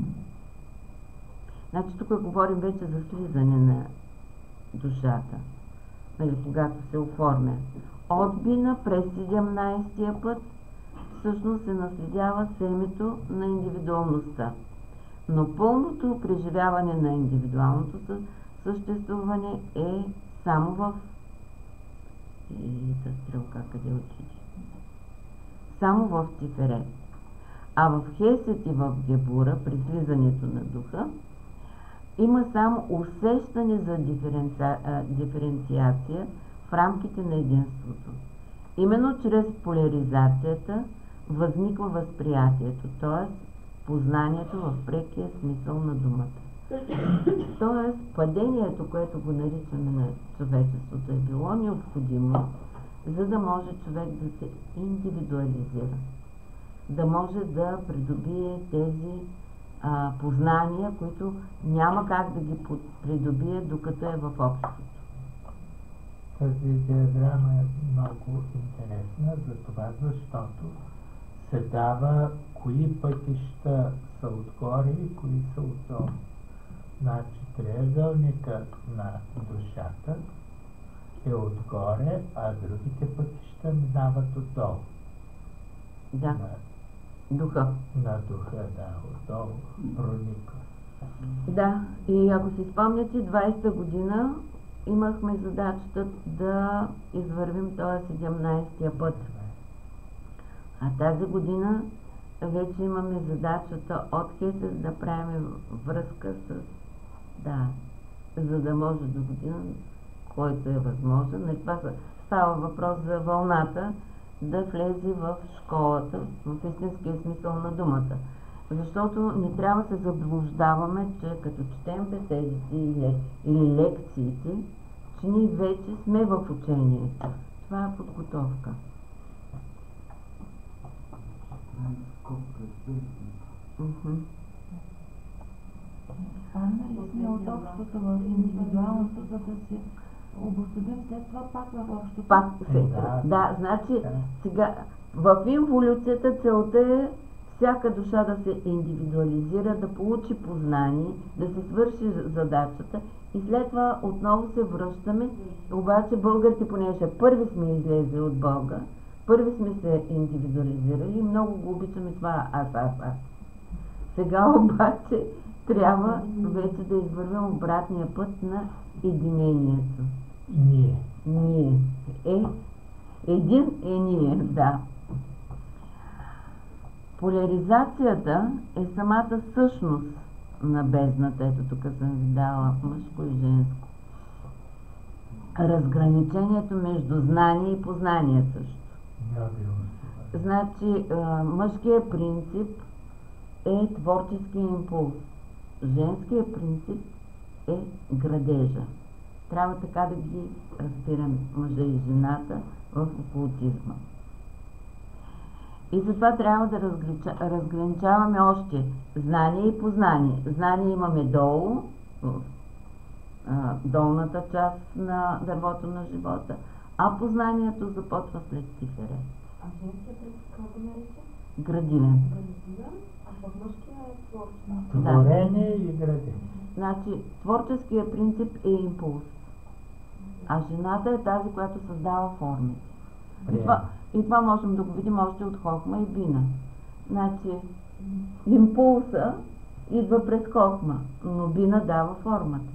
Значи тук говорим вече за слизане на душата, нали, когато се оформя. От бина през седемнайсетия път всъщност се наследява семето на индивидуалността. Но пълното преживяване на индивидуалното съществуване е само в и за стрелка къде отиде. Само в Тиферет. А в Хесет и в Гебура, при слизането на духа, има само усещане за диференци... диференциация в рамките на единството. Именно чрез поляризацията възниква възприятието, т.е. познанието в прекия смисъл на думата. Тоест, падението, което го наричаме на човечеството, е било необходимо, за да може човек да се индивидуализира, да може да придобие тези а, познания, които няма как да ги придобие, докато е в обществото. Тази диаграма е много интересна, за това, защото се дава кои пътища са отгоре и кои са отдолу. Значи триъгълникът на душата е отгоре, а другите пътища минават отдолу. Да, на, духа. На духа, да, отдолу прониква. Да, и ако си спомняте, двайсета година имахме задачата да извървим този седемнайсетия път. А тази година вече имаме задачата от Хесет да правим връзка с да, за да може до година, който е възможен. И това става въпрос за вълната да влезе в школата, в истинския смисъл на думата. Защото не трябва да се заблуждаваме, че като четем беседите или, или лекциите, че ние вече сме в учението. Това е подготовка. Mm-hmm. Станали сме от общото в индивидуалното, за да се обособим след това пак в общото. Пак се. Да, да, значи да. сега в инволюцията целта е всяка душа да се индивидуализира, да получи познание, да се свърши задачата и след това отново се връщаме. Обаче българите, понеже първи сме излезли от Бога, първи сме се индивидуализирали и много го обичаме това аз, аз, аз. Сега обаче трябва вече да извървим обратния път на единението. Ние. Ние. Е, един е ние, да. Поляризацията е самата същност на бездната. Ето тук съм ви дала мъжко и женско. Разграничението между знание и познание също. Значи, мъжкият принцип е творческия импулс. Женският принцип е градежа. Трябва така да ги разбираме мъжа и жената в окултизма. И затова трябва да разгранича, разграничаваме още знание и познание. Знание имаме долу, в а, долната част на дървото на живота, а познанието започва след Тиферет. А женският принцип как го нарича? Градивен. Градивен, а в мъжкия е творчески. Творение и градение. Значи, творческият принцип е импулс, а жената е тази, която създава формите. И това, и това можем да го видим още от Хохма и Бина. Значи, импулса идва през Хохма, но Бина дава формата.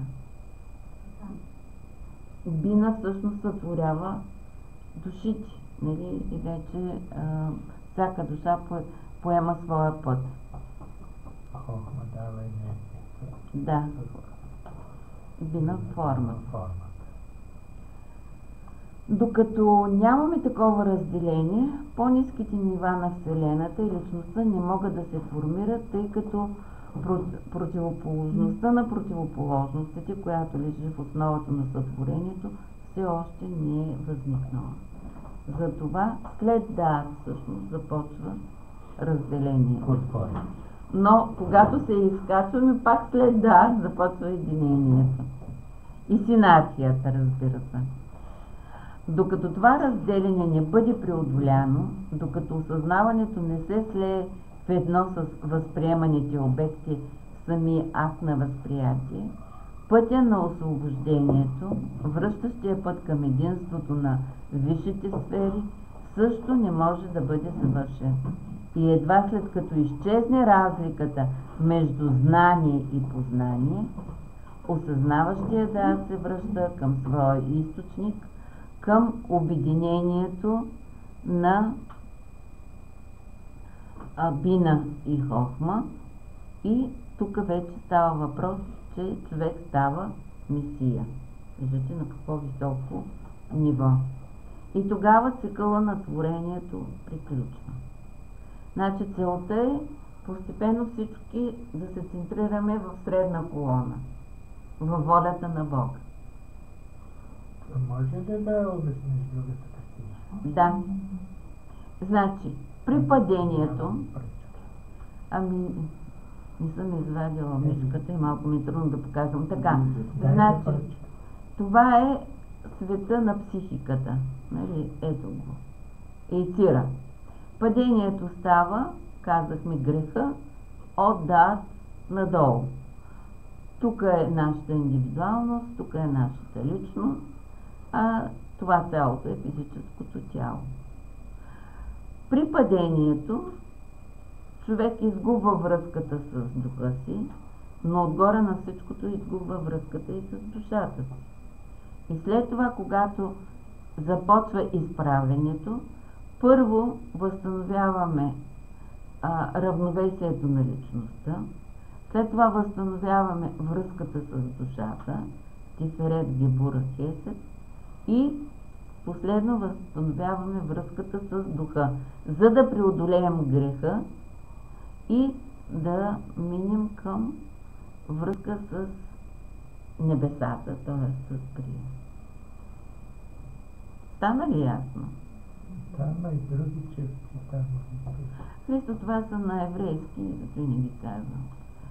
Бина всъщност сътворява душите, нали? И вече а, всяка душа по, поема своя път. Хохма дава енергия. Да. Бина форма. Формата. Докато нямаме такова разделение, по-ниските нива на Вселената и личността не могат да се формират, тъй като противоположността на противоположностите, която лежи в основата на сътворението, все още не е възникнала. Затова след да всъщност започва разделение. Но когато се изкачваме, пак след да започва единението. И синархията, разбира се. Докато това разделение не бъде преодоляно, докато осъзнаването не се слее в едно с възприеманите обекти в самия акт на възприятие, пътя на освобождението, връщащия път към единството на висшите сфери, също не може да бъде завършен. И едва след като изчезне разликата между знание и познание, осъзнаващия да се връща към своя източник, към обединението на Бина и Хохма, и тук вече става въпрос, че човек става месия. Виждате на какво високо ниво. И тогава цикъла на творението приключва. Значи целта е постепенно всички да се центрираме в средна колона, във волята на Бога. Може ли да обясниш другата картина? Да. Значи, при падението, ами, не съм извадила мишката и малко ми е трудно да показвам. Така, значи, това е света на психиката. Нали? Ето го. Ейцира. Падението става, казахме, греха, от да надолу. Тук е нашата индивидуалност, тук е нашата личност, а това цялото е физическото тяло. При падението човек изгубва връзката с духа си, но отгоре на всичкото изгубва връзката и с душата си. И след това, когато започва изправлението, първо възстановяваме а, равновесието на личността, след това възстановяваме връзката с душата, Тиферет, Гебура, Хесед, и последно възстановяваме връзката с духа, за да преодолеем греха и да минем към връзка с небесата, т.е. с прием. Стана ли ясно? Там и други черти там. Христо, това са на еврейски, зато не ги казвам.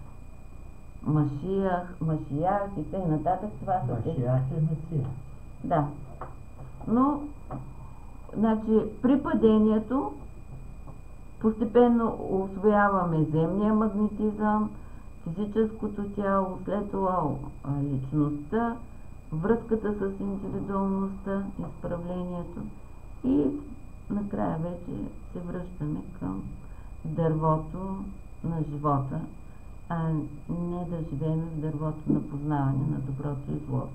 Машиях, Машиях и т.н. нататък, това са те. Машиях е Месия. Да. Но, значи, при падението постепенно усвояваме земния магнетизъм, физическото тяло, след това личността, връзката с индивидуалността, изправлението и накрая вече се връщаме към дървото на живота, а не да живеем в дървото на познаване на доброто и злото.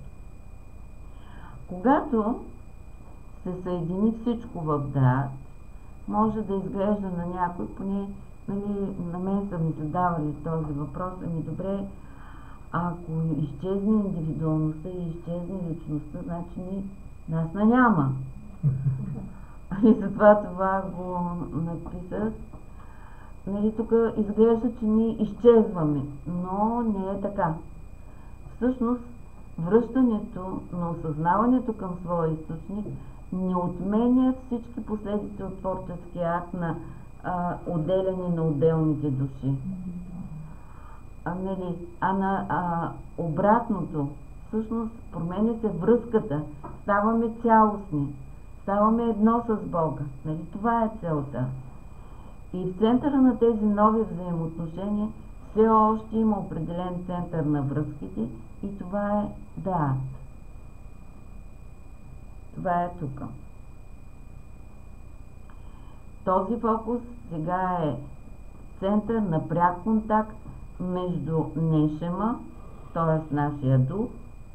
Когато се съедини всичко в да, може да изглежда на някой, поне нали, на мен са ми задавали този въпрос, ами добре, ако изчезне индивидуалността и изчезне личността, значи ни, нас на няма. И затова това го написах. нали, тук изглежда, че ние изчезваме, но не е така. Всъщност, връщането на осъзнаването към своя източник не отменя всички последици от творческия акт на а, отделяне на отделните души. А, нали, а на а, обратното, всъщност променя се връзката, ставаме цялостни, ставаме едно с Бога. Нали, това е целта. И в центъра на тези нови взаимоотношения все още има определен център на връзките и това е Даат. Това е тук. Този фокус сега е център на пряк контакт между Нешема, т.е. нашия дух,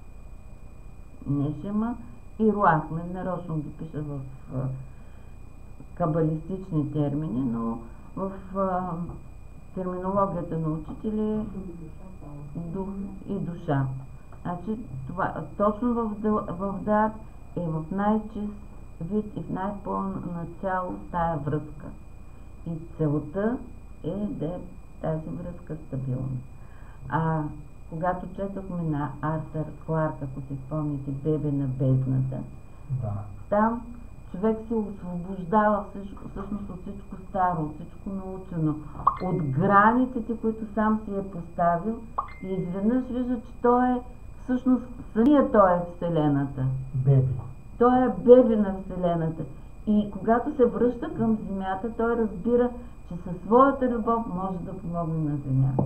Нешема и Руах. Нарочно ги пиша в кабалистични термини, но в а, терминологията на учители дух и душа. Значи, това, точно в, в Даат е в най-чист вид и в най-пълна цялост тая връзка. И целта е да е тази връзка стабилна. А когато четохме на Артър Кларк, ако си спомните, Бебе на бездната, Да. там човек се освобождава всъщност от всичко старо, от всичко научено, от границите, които сам си е поставил и изведнъж вижда, че той е всъщност самия той е Вселената. Беби. Той е бебе на Вселената. И когато се връща към Земята, той разбира, че със своята любов може да помогне на Земята.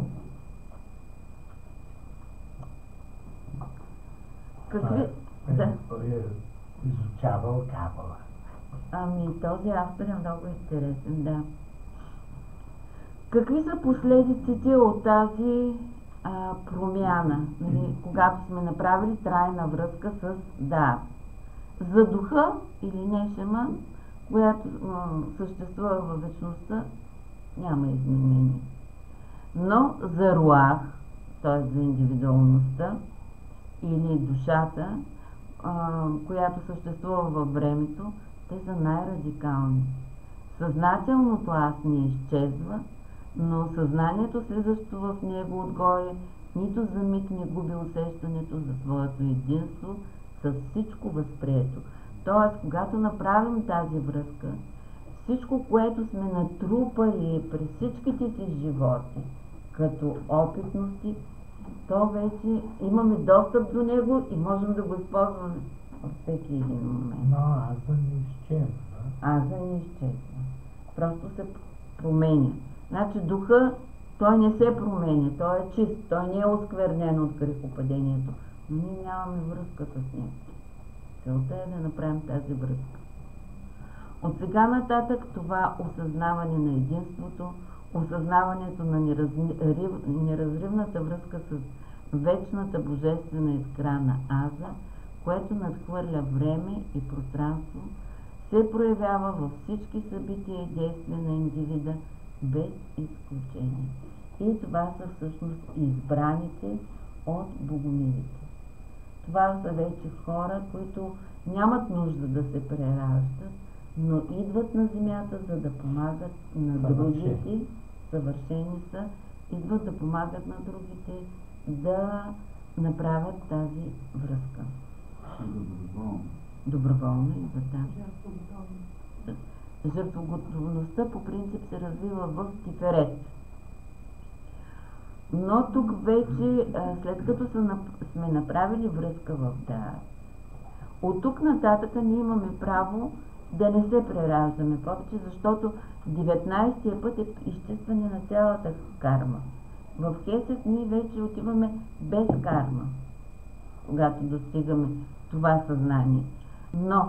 Какви... Е, Да. е изучавал Кабала. Ами, този автор е много интересен, да. Какви са последиците от тази а, промяна, нали, когато сме направили трайна връзка с Даат? За духа или Нешема, която а, съществува във вечността, няма изменение. Но за Руах, т.е. за индивидуалността или душата, а, която съществува във времето, те са най-радикални. Съзнателното аз не изчезва, но съзнанието, слизащо в него отгоре, нито за миг не губи усещането за своето единство с всичко възприето. Тоест, когато направим тази връзка, всичко, което сме натрупали през всичките си животи, като опитности, то вече имаме достъп до него и можем да го използваме във всеки един момент. Но аза не изчезва. Аза не изчезва. Просто се променя. Значи духа, той не се променя, той е чист, той не е осквернен от грехопадението, но ние нямаме връзка с него. Целта е да направим тази връзка. От сега нататък това осъзнаване на единството, осъзнаването на неразрив, неразривната връзка с вечната божествена искра на Аза, което надхвърля време и пространство, се проявява във всички събития и действия на индивида без изключение. И това са всъщност избраните от богомилите. Това са вече хора, които нямат нужда да се прераждат, но идват на земята, за да помагат на другите, съвършени са, идват да помагат на другите да направят тази връзка. Доброволно. Доброволно идват, да. Жертвоготовността по принцип се развива в Тиферет. Но тук вече, след като сме направили връзка в Даат, от тук нататък ние имаме право да не се прераждаме повече, защото деветнайсетия път е изчистване на цялата карма. В Хесед ние вече отиваме без карма, когато достигаме това съзнание. Но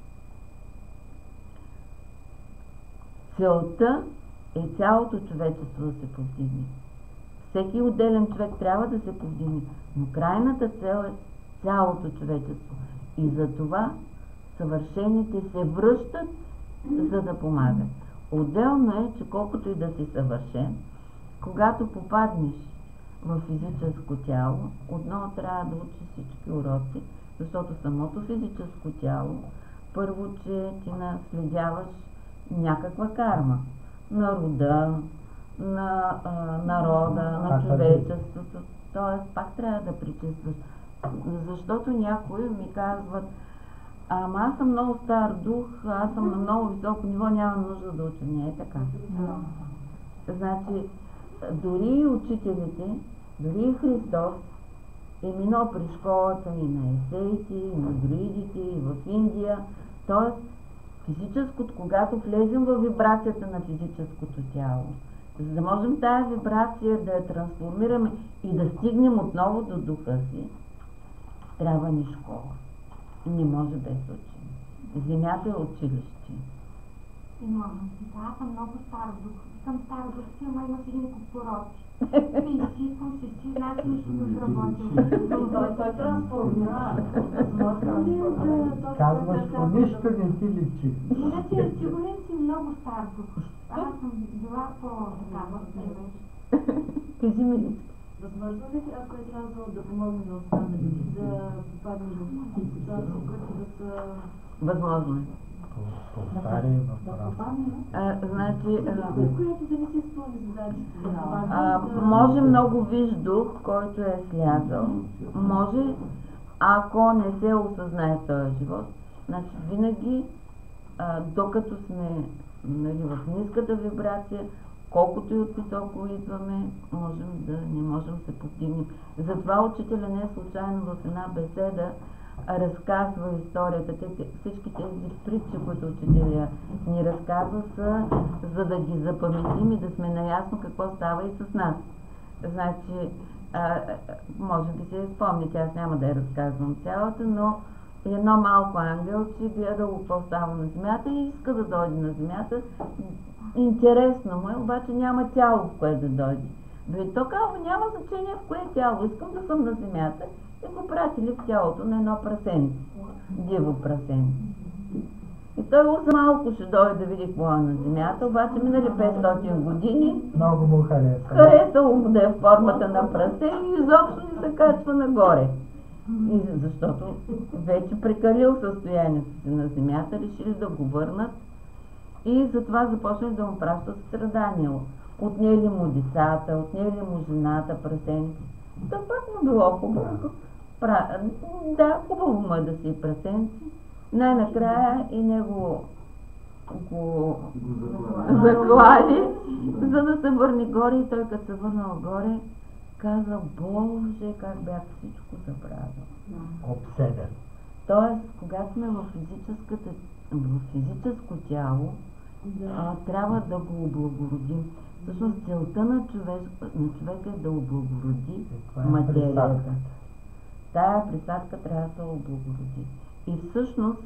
целта е цялото човечество да се повдигне. Всеки отделен човек трябва да се повдигне, но крайната цел е цялото човечество. И за това съвършените се връщат, за да помагат. Отделно е, че колкото и да си съвършен, когато попаднеш в физическо тяло, отново трябва да учиш всички уроци, защото самото физическо тяло, първо, че ти наследяваш някаква карма на рода, на а, народа, на човечеството. Тоест, пак трябва да причестваш. Защото някои ми казват, ама аз съм много стар дух, аз съм на много високо ниво, нямам нужда да уча. Не е така. Значи, дори и учителите, дори и Христос е минал при школата и на есеите, и на друидите, и в Индия. Тоест, физическото, когато влезем в вибрацията на физическото тяло, за да можем тая вибрация да я трансформираме и да стигнем отново до духа си, трябва ни школа. Не може без учене. Земята е училище. И мама, аз съм много стар дух. Съм стар дух, си, ама имаш един куп пороци. И си, си, си, значи нищо не работил. Той, той трансформира. Казваш, по нищо не ти личи. Иначе, сигурен си много стар дух. Аз съм била по-такава в тебе. Кажи ми, Възможно ли, ако е трябвало да помогне на останалите, да попадне в ситуация, които да са... възможно е. Повтаряй въпроса. А, значи, а, Което да не се изпълни задачите. а, може много виж дух, който е слязал. Може, ако не се осъзнае в този живот. Значи, винаги, а, докато сме, нали, в ниската вибрация, колкото и от високо идваме, можем да не можем да се постигнем. Затова учителя не е случайно в една беседа разказва историята. Те, всички тези притчи, които учителя ни разказва, са за да ги запаметим и да сме наясно какво става и с нас. Значи, а, може би се спомните, аз няма да я разказвам цялата, но едно малко ангелче гледало какво става на земята и иска да дойде на земята. Интересно му е, обаче няма тяло, в което да дойде. Бе, то казва, няма значение в кое тяло, искам да съм на земята, и го пратили в тялото на едно прасенце, диво прасенце. И той за малко ще дойде да види какво е на земята, обаче минали петстотин години, Много му хареса. харесало му да е в формата на прасе и изобщо не се качва нагоре. И защото вече прекалил състоянието си на земята, решили да го върнат и затова започнали да му пращат страдания. Отнели му децата, отнели му жената, прасенци. То пак му било хубаво. Пра... Да, хубаво му е да си прасенци. Най-накрая и него го заклали, за да се върне горе, и той като се върнал горе, каза, Боже, как бях всичко забравил. Обседен. Тоест, когато сме в, в физическо тяло, а, трябва да го облагородим. Всъщност целта на, човек, на човека е да облагороди е материята. Тая присадка трябва да се облагороди. И всъщност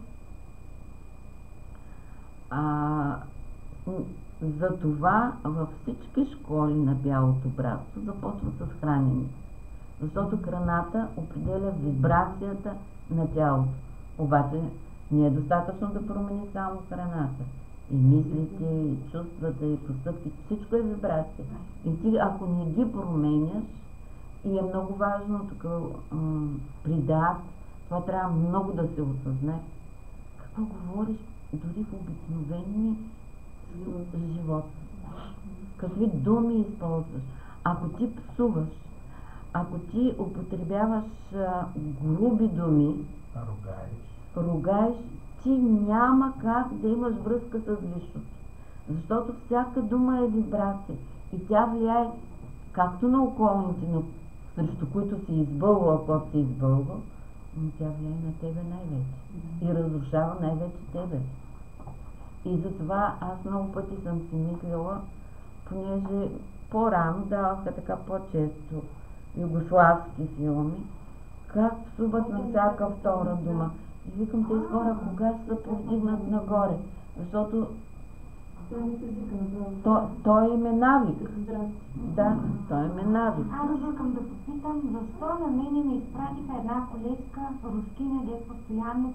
а, за това във всички школи на Бялото братство започва с храненето. Защото храната определя вибрацията на тялото. Обаче не е достатъчно да промени само храната. И мислите, и чувствата, и постъпките, всичко е вибрация. И ти, ако не ги променяш, и е много важно тук при дат, това трябва много да се осъзнае. Какво говориш дори в обикновени живот? Какви думи използваш? Ако ти псуваш, ако ти употребяваш а, груби думи, ругаеш. ругаеш, ти няма как да имаш връзка с висшото. Защото всяка дума е вибрация и тя влияе както на околните, на, срещу които си избълва, ако си избълва, но тя влияе на тебе най-вече и разрушава най-вече тебе. И затова аз много пъти съм си мислила, понеже по-рано даваха така по-често югославски филми, как псуват на всяка втора дума. И викам, тези хора кога ще се повдигнат нагоре, защото то, той им е навик. Да, той им е навик. Аз искам да попитам, защо на мене ми изпратиха една колежка рускиня, де постоянно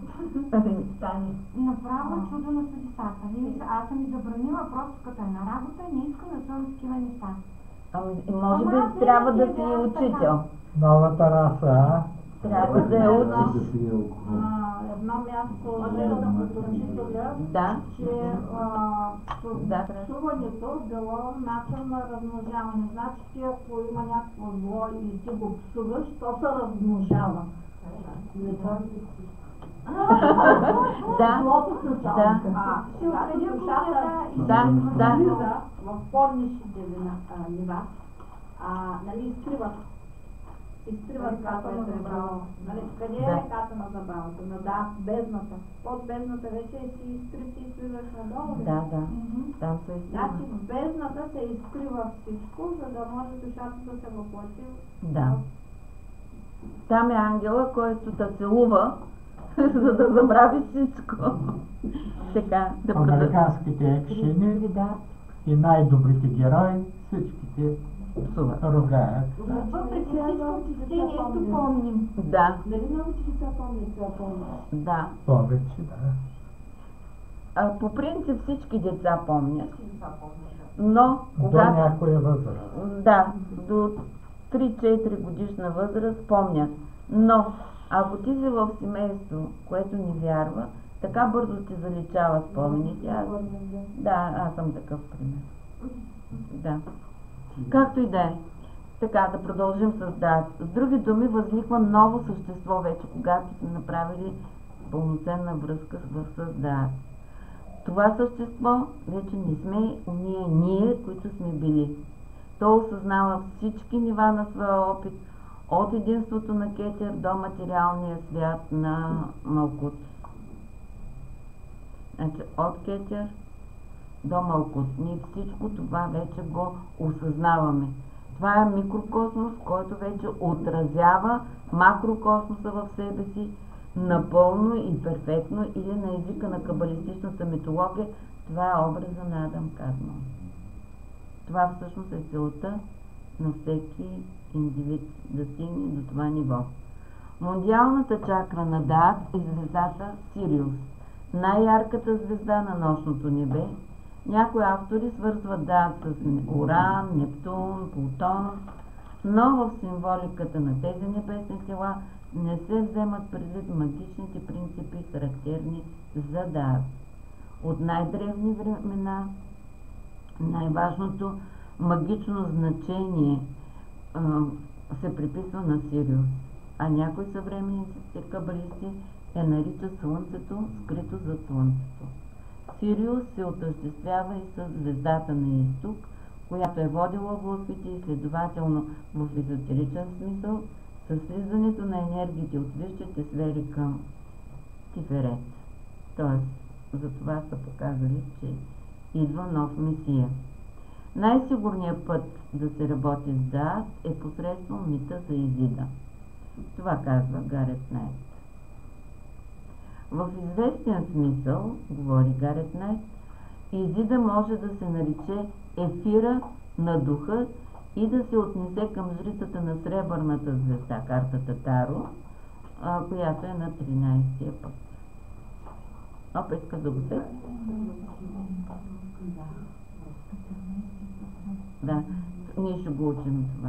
направо чудо на съдисата. Аз съм и забранила просто като е на работа и не искам да съм такива неща. Ами, може би трябва да си учител. Новата раса, а? Трябва да я учиш. Да си алкохол. едно място Може да за потвърдителя, Да, че а, Да. псуването било начин на размножаване. Значи ти ако има някакво зло и ти го псуваш, то се размножава. да, Злото в началото. Да. А, когато душата Да, да. излиза в по-нисшите нива, а, нали, изтриват изтриват реката на забравата. Нали, къде е Да. реката на забравата? На да, бездната. Под бездната вече си изтрив и излизаш надолу. ли? да, да, Мгм. там се изтрива. Значи в бездната се изтрива всичко, за да може душата да се въплати. Да. Там е ангела, който те целува, за да забрави всичко. Така, да продължим. Американските екшени Да, и най-добрите герои, всичките псуват. ругаят. Въпреки всичко, че те нещо помним. Да, Нали много, че деца помнят това помнят? да. Повече, да. А, по принцип всички деца помнят, Всички деца помнят. но До когато... някоя възраст. Да, до три-четири годишна възраст помнят. Но, ако ти си в семейство, което ни вярва, така бързо ти заличава спомените. Аз, да, аз съм такъв пример. Да. Както и да е. Така, да продължим с дат. С други думи, възниква ново същество вече, когато сме направили пълноценна връзка с с дат. Това същество вече не сме ние, ние, които сме били. То осъзнава всички нива на своя опит, от единството на Кетер до материалния свят на Малкут. Значи, от Кетер до Малкут. Ние всичко това вече го осъзнаваме. Това е микрокосмос, който вече отразява макрокосмоса в себе си напълно и перфектно, или на езика на кабалистичната митология, това е образа на Адам Кадмон. Това всъщност е целта на всеки индивид да стигне до това ниво. Мондиалната чакра на Даат е звездата Сириус, най-ярката звезда на нощното небе. Някои автори свързват Даат с Уран, Нептун, Плутон, но в символиката на тези небесни тела не се вземат предвид магичните принципи, характерни за Даат. От най-древни времена най-важното магично значение а, се приписва на Сириус, а някои съвременните кабалисти е нарича Слънцето, скрито зад Слънцето. Сириус се отъждествява и с звездата на изток, която е водила главите и следователно в езотеричен смисъл със слизането на енергиите от висшите сфери към Тиферет. Тоест, за това са показали, че идва нов месия. Най-сигурният път да се работи с Даат е посредством мита за Изида. Това казва Гарет Найт. В известен смисъл, говори Гарет Найт, Изида може да се нарече ефира на духа и да се отнесе към жрицата на сребърната звезда, картата Таро, а, която е на тринайсетия път. Опа, иска да го сети? Да, ние ще го учим това.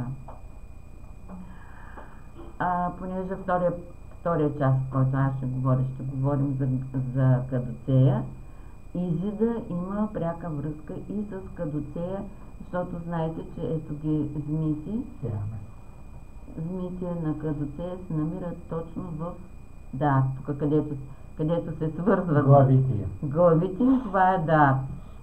А, понеже втория, втория част, който аз ще говоря, ще говорим за, за Кадуцея. Изида има пряка връзка и с Кадуцея, защото знаете, че ето ги змиите. Змиите на Кадуцея се намират точно в... Да, тук където, където се свързват Главите. главите им, това е да.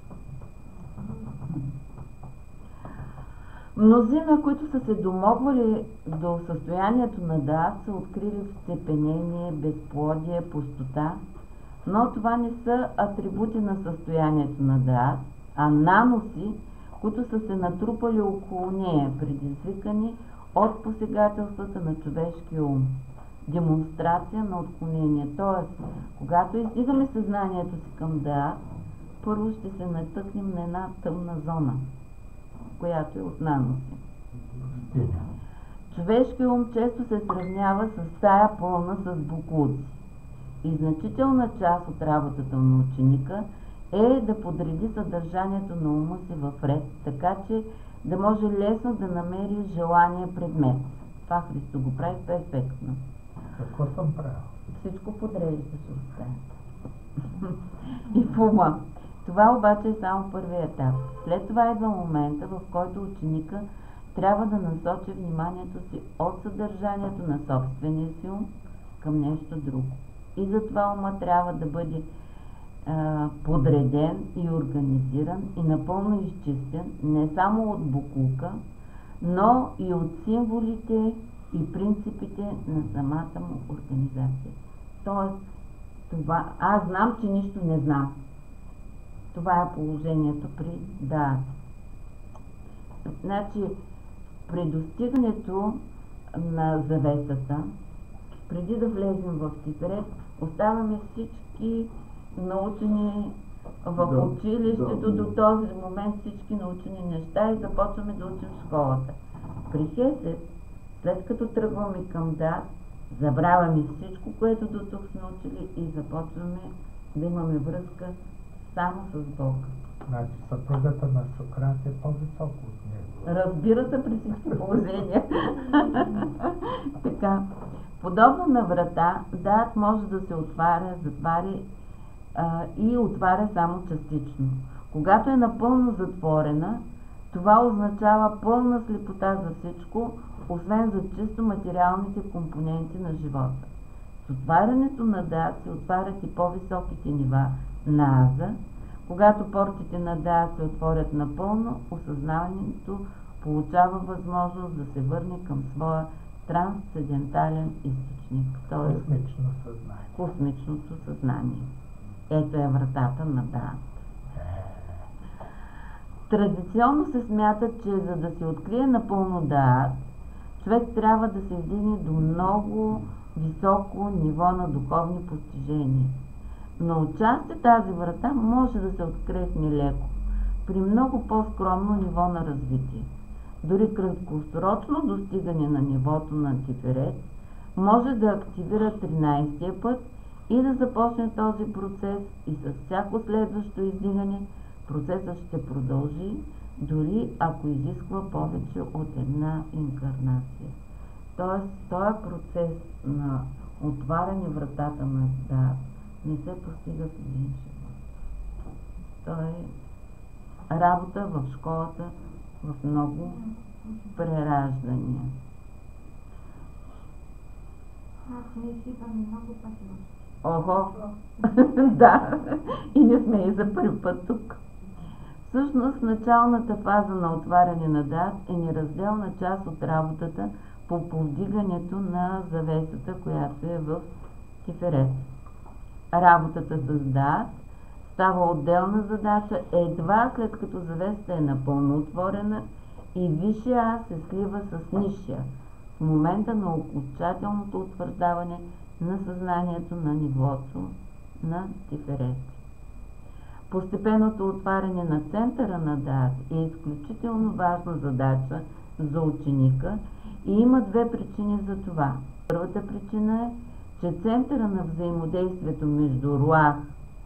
Мнозина, които са се домогвали до състоянието на Даат, са открили вцепенение, безплодие, пустота, но това не са атрибути на състоянието на Даат, а наноси, които са се натрупали около нея, предизвикани от посегателствата на човешкия ум. Демонстрация на отклонение. Т.е. когато издигаме съзнанието си към Даат, първо ще се натъкнем на една тъмна зона, която е от наноси. Човешкият ум често се сравнява с стая пълна с боклуци. И значителна част от работата на ученика е да подреди съдържанието на ума си в ред, така че да може лесно да намери желания предмет. Това Христо го прави перфектно. Какво съм правил? всичко подреждаш още. И в ума. Това обаче е само първият етап. След това идва момента, в който ученика трябва да насочи вниманието си от съдържанието на собствения си ум към нещо друго. И затова ума трябва да бъде а, подреден и организиран и напълно изчистен не само от боклука, но и от символите и принципите на самата му организация. Тоест, това, аз знам, че нищо не знам. Това е положението при даат. Значи, при достигането на завесата, преди да влезем в Тиферет, оставаме всички научени в Да, училището да. до този момент, всички научени неща и започваме да учим в школата. При Хесед, след като тръгваме към даат, забравяме всичко, което до тук сме учили и започваме да имаме връзка само с Бог. Значи съпругата на Сократ е по-високо от него. Разбира се, при всички положения. Така, подобно на врата, даат може да се отваря, затваря а, и отваря само частично. Когато е напълно затворена, това означава пълна слепота за всичко, освен за чисто материалните компоненти на живота. С отварянето на даат се отварят и по-високите нива на аза. Когато портите на даат се отворят напълно, осъзнаването получава възможност да се върне към своя трансцендентален източник, т.е. Космично съзнание. космичното съзнание. Ето е вратата на даат. Традиционно се смята, че за да се открие напълно даат, човек трябва да се вдигне до много високо ниво на духовни постижения. Но отчасти тази врата може да се открехне леко, при много по-скромно ниво на развитие. Дори краткосрочно достигане на нивото на Тиферет може да активира тринайсетия път и да започне този процес, и с всяко следващо издигане процесът ще продължи, дори ако изисква повече от една инкарнация. Тоест, този процес на отваряне вратата на даат не се постига в един живот. То е работа в школата в много прераждания. Аз не свикам много пъти. Охо! Да, и не сме и за първи път тук. Всъщност, началната фаза на отваряне на даат е неразделна част от работата по повдигането на завесата, която е в Тиферет. Работата с даат става отделна задача едва след като завесата е напълно отворена и висшия аз се слива с нисшия в момента на окончателното утвърждаване на съзнанието на нивото на Тиферет. Постепенното отваряне на центъра на даат е изключително важна задача за ученика и има две причини за това. Първата причина е, че центъра на взаимодействието между руах,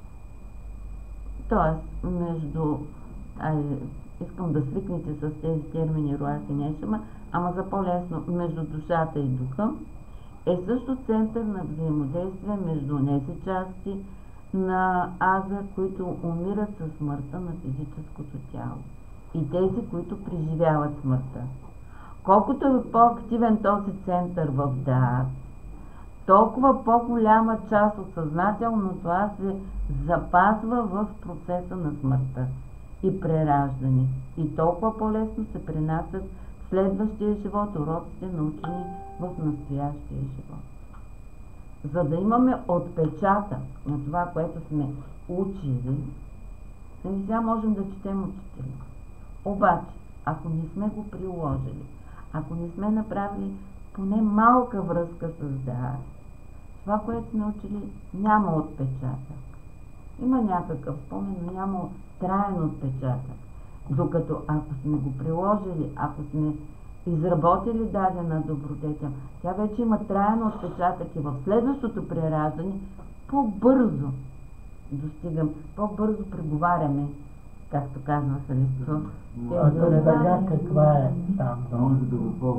т.е. между, ай, искам да свикнете с тези термини руах и нешама, ама за по-лесно, между душата и духа, е също център на взаимодействие между тези части на аза, които умират със смъртта на физическото тяло, и тези, които преживяват смъртта. Колкото е по-активен този център в даат, толкова по-голяма част от съзнателното аз се запазва в процеса на смъртта и прераждане, и толкова по-лесно се пренасят в следващия живот уроците, научени в настоящия живот. За да имаме отпечатък на това, което сме учили, сега можем да четем учители. Обаче, ако не сме го приложили, ако не сме направили поне малка връзка с даат, това, което сме учили, няма отпечатък. Има някакъв спомен, но няма траен отпечатък. Докато ако сме го приложили, ако сме изработили дадена добродетел, тя вече има траен отпечатък и в следващото прераждане по-бързо достигам, по-бързо преговаряме, както казва Салисто. А до сега каква е там? Може да го ползваш.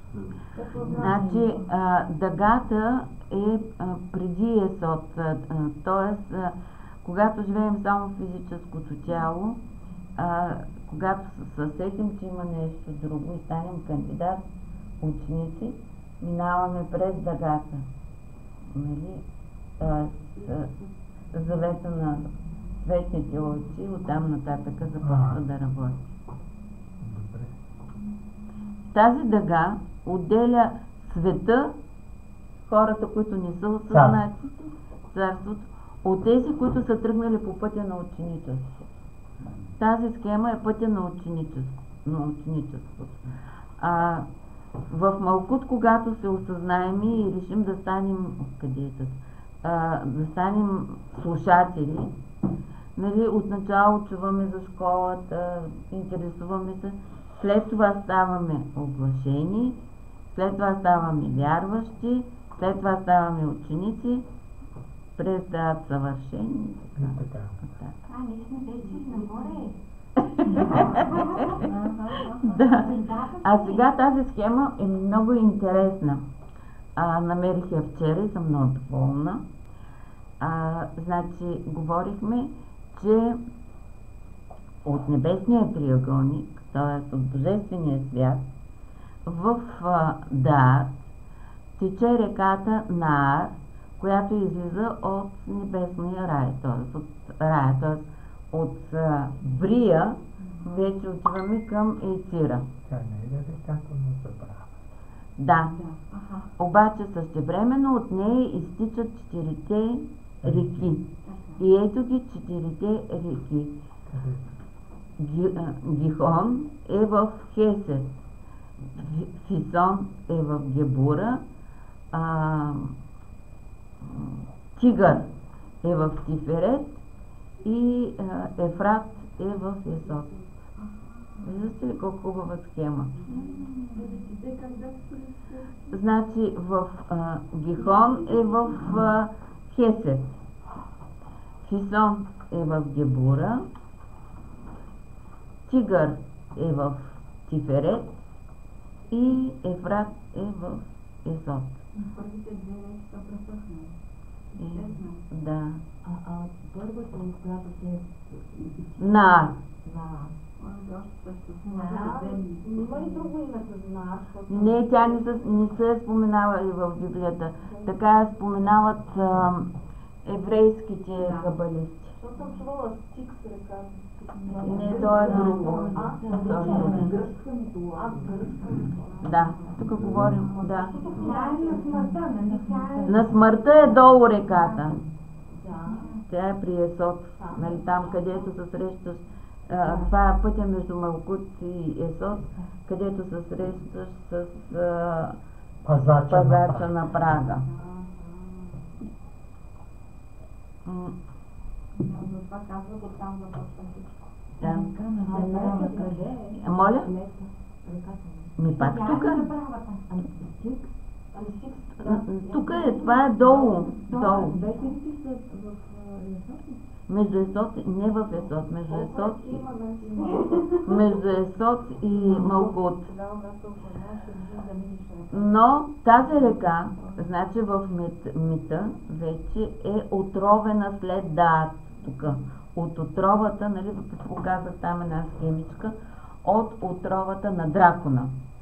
Значи, а, дъгата е а, преди есот, т.е. когато живеем само в физическото тяло, а, когато се сетим, че има нещо друго и станем кандидат, ученици, минаваме през дъгата. Нали? А, с завета на светните очи, оттам нататък започва да работи. Добре. Тази дъга отделя света, хората, които не са осъзнати, царството, от тези, които са тръгнали по пътя на ученичеството. Тази схема е пътя на ученичеството. На ученичеството. А, в Малкут, когато се осъзнаем и решим да станем, къде е това? А, да станем слушатели, нали, отначало чуваме за школата, интересуваме се, след това ставаме оглашени, след това ставаме вярващи, след това ставаме ученици, през да съвършени. И така. А, ние сме вече нагоре. Да. А сега тази схема е много интересна. А, намерих я вчера и съм много доволна. А, значи, говорихме, че от небесния триъгълник, т.е. от Божествения свят, в а, Даат тече реката Наар, която излиза от небесния рай, т.е. от рая, т.е. от а, Брия вече отиваме към Ейцира. Тя не е ли реката на забрава? Да. Аха. Обаче същевременно от нея изтичат четирите реки. И ето ги четирите реки. Къде? Ги, а, Гихон е в Хесед, Фисон е в Гебура, а, Тигър е в Тиферет и а, Ефрат е в Есот. Виждате ли колко хубава схема? Значи в а, Гихон е в а, Хесед, Фисон е в Гебура, Тигър е в Тиферет и Ефрат е в Есот. Първите две реки са пресъхнали. Е, да. А, а първата, от която се... Нар. На... Има Има ли друго име за Нар? Не, тя не, са, не се е споменавали в Библията. Така я споменават а, еврейските кабалисти. Защото съм чувала Стикс река. Не, то е друго. А, То е друго. гръцка митология. Да, тук говорим, да. Тя е на смъртта, нали? Тя е... На смъртта е долу реката. Да. Тя е при Есот, нали, там където се срещаш. А, това е пътя между Малкут и Есот, където се срещаш с а, Пазача, пазача на на Прага. М, Затова казват, оттам започва всичко. Да. А Леса къде е? Моля? Леса. Реката. Ми пак Тя тук. е забравата. Ами Стикс? Ами Стикс? Тук е, това е долу. Долу. Двете реки са в Есот. Между Есот, не в Есот, между Есот, и- Има, значи, между Есот и Малкут. тогава когато упознаваше един да минеш река. Но тази река, значи в мит, мита, вече е отровена след Даат. Тук. От отровата, нали, показах там една схемичка, от отровата на дракона.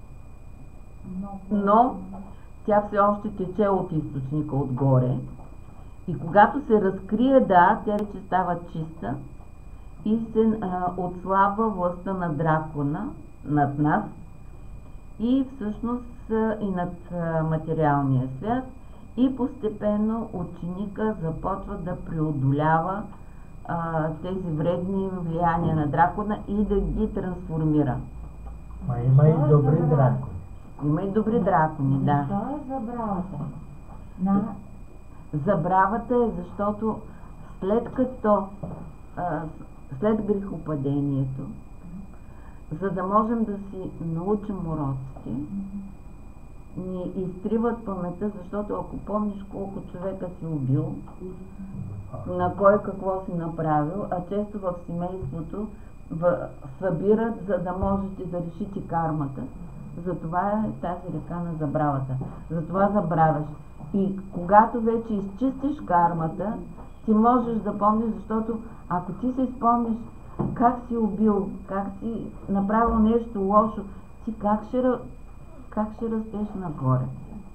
Но тя все още тече от източника отгоре. И когато се разкрие да, тя вече става чиста и се а, отслабва властта на дракона над нас и всъщност а, и над а, материалния свят, и постепенно ученика започва да преодолява а, тези вредни влияния на дракона и да ги трансформира. Ма има и добри дракони. Има и добри дракони, да. Защо е забравата? На... Забравата е, защото след като а, след грехопадението, за да можем да си научим уроците, ни изтриват паметта, защото ако помниш колко човека си убил, на кой какво си направил, а често в семейството в, събират, за да можете да решите кармата. Затова е тази река на забравата. Затова забравяш. И когато вече изчистиш кармата, ти можеш да помниш, защото ако ти си спомниш как си убил, как си направил нещо лошо, ти как ще, как ще растеш нагоре?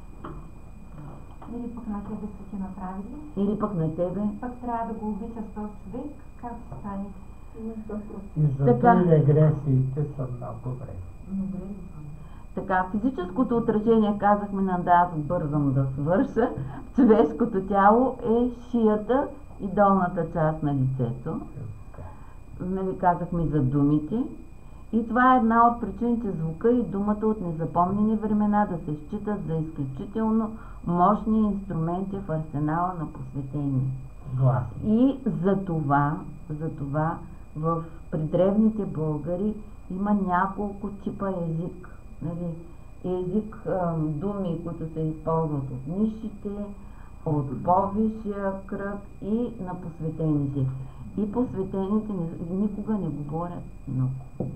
Или пък на тебе са ти направили. Или пък на тебе. Пък трябва да го обичаш този човек, как ще стане? И за Така. регресиите са много време. Така, физическото отражение, казахме на да, аз бързам да свърша, в човешкото тяло е шията и долната част на лицето. Нали, казахме за думите. И това е една от причините звука и думата от незапомнени времена да се считат за изключително мощни инструменти в арсенала на посветение. Глас. И за това, за това в при древните българи има няколко типа език. Нали, език, ам, думи, които се използват от нишите, от по-висшия кръг и на посветените. И посветените никога не говорят много.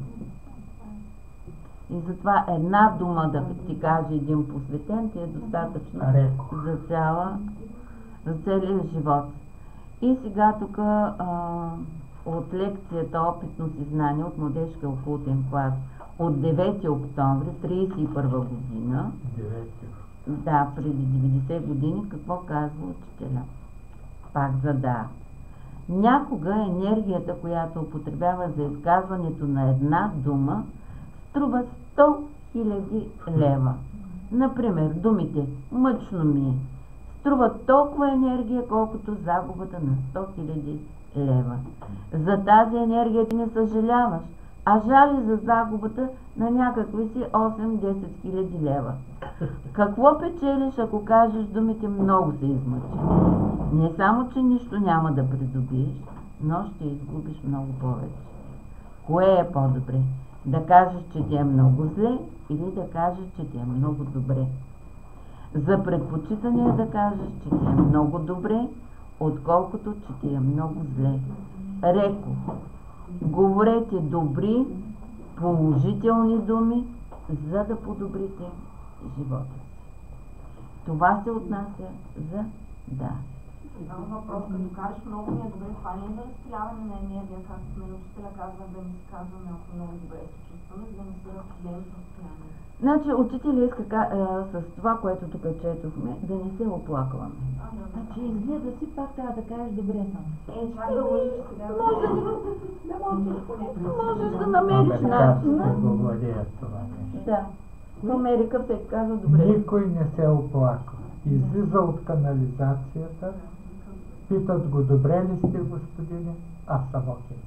И затова една дума да ти каже един посветен ти е достатъчна Реко. за, цяла, за целия живот. И сега тук от лекцията Опитност и знание от младежкия окултен клас от девети октомври тридесет и първа година, Девети. да, преди деветдесет години, какво казва учителя? Пак за да. Някога енергията, която употребява за изказването на една дума, струва сто хиляди лева. Например, думите мъчно ми е струват толкова енергия, колкото загубата на сто хиляди лева. За тази енергия ти не съжаляваш, а жали за загубата на някакви си осем-десет хиляди лева. Какво печелиш, ако кажеш думите много се измъчи? Не само, че нищо няма да придобиеш, но ще изгубиш много повече. Кое е по-добре? Да кажеш, че ти е много зле или да кажеш, че ти е много добре? За предпочитане е да кажеш, че ти е много добре, отколкото, че ти е много зле. Реко, говорете добри, положителни думи, за да подобрите живота си. Това се отнася за да. Имам въпрос, като кажеш много ми е добре, това не е за разпиляване на енергия, както мен учителя казва, да ми се казваме, ако много добре се чувстваме, за да не се разпилени постоянно. Значи учителя иска ка- а, с това, което тук четохме, да не се оплакваме. Значи изгледа си, пак трябва да кажеш добре съм. Е, чак да лъжиш сега. Може Да мълчиш поне. Можеш да намериш начина. Американците го владеят това нещо. Да. В Америка всеки казва добре. Никой не се оплаква. Излиза от канализацията, питат го, добре ли сте, господине? Аз съм окей.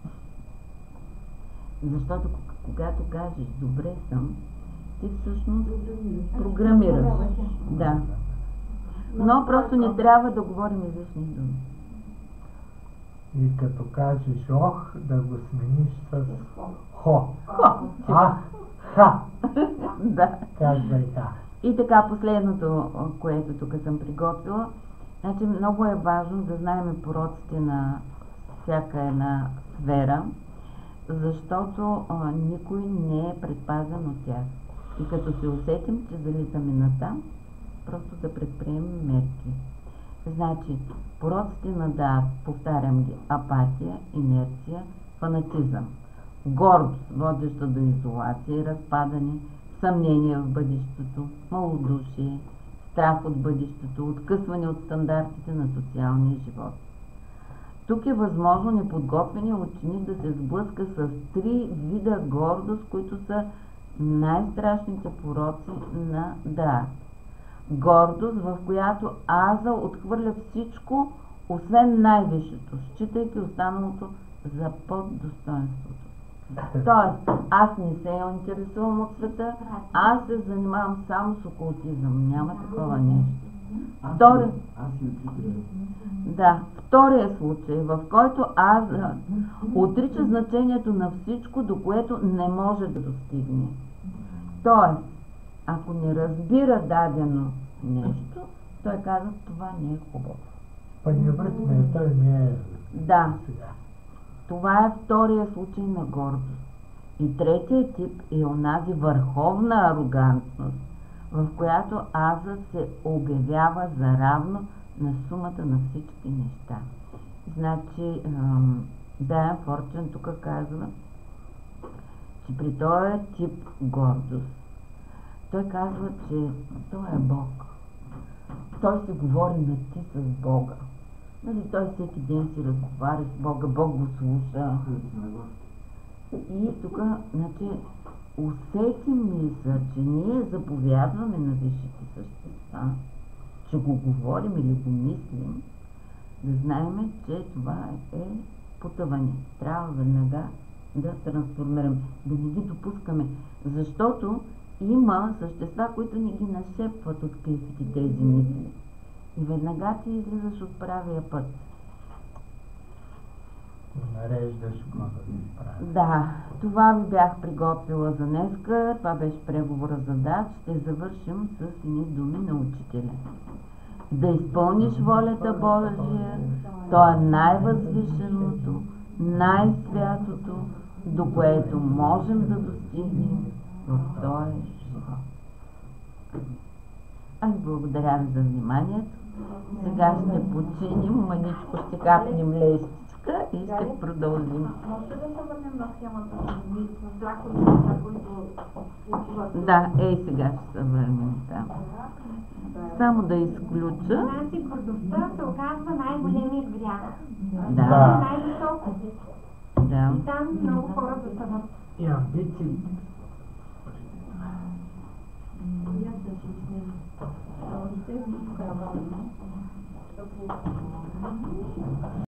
Защото к- когато кажеш добре съм, ти всъщност програмираш. Да. Но просто не трябва да говорим излишни думи. И като кажеш ох, да го смениш с хо. Хо. Ах, ха. Да. Казвай ах. И така, последното, което тук съм приготвила, значи много е важно да знаем пороците на всяка една сфера, защото а, никой не е предпазен от тях. И като се усетим, че залитаме натам, просто да предприемем мерки. Значи, пороците на да, повтарям ги, апатия, инерция, фанатизъм, гордост, водеща до изолация и разпадане, съмнение в бъдещето, малодушие, страх от бъдещето, откъсване от стандартите на социалния живот. Тук е възможно неподготвеният ученик да се сблъска с три вида гордост, които са най-страшните пороци на да. Гордост, в която аза отхвърля всичко, освен най-висшето, считайки останалото за поддостоинството. Тоест, аз не се интересувам от света, аз се занимавам само с окултизъм. Няма такова нещо. Втори, Аз и учителя. да, втория случай, в който аз отрича значението на всичко, до което не може да достигне. Тоест, ако не разбира дадено нещо, той казва, това не е хубаво. Паневритме, той не е Да, сега. това е втория случай на гордост. И третия тип е онази върховна арогантност, в която азът се обявява за равно на сумата на всички неща. Значи, Дайан Форчън тук казва, че при този тип гордост, той казва, че той е Бог. Той се говори на ти с Бога. Нали, той всеки ден си разговаря с Бога, Бог го слуша. И тук, значи, усетим ли са, че ние заповядваме на висшите същества, че го говорим или го мислим, да знаем, че това е потъване. Трябва веднага да трансформираме, да не ги допускаме, защото има същества, които ни ги нашепват от клипите тези мисли. И веднага ти излизаш от правия път. Нареждаш го да изправи. Да, това ви бях приготвила за днеска. Това беше преговора за дач. Ще завършим с едни думи на учителя. Да изпълниш волята Божия, то е най-възвишеното, най-святото, до което можем да достигнем в този живот. Аз благодаря ви за вниманието. Сега ще починим, маничко ще капнем лестичка и ще продължим. Може да се върнем на схемата с драконите, които отиват? Да, ей сега ще се върнем там. Само да изключа. Значи гордостта се оказва най-големият грях. Да. Най-високо. Да. И там много хора затъват. И амбиции. Още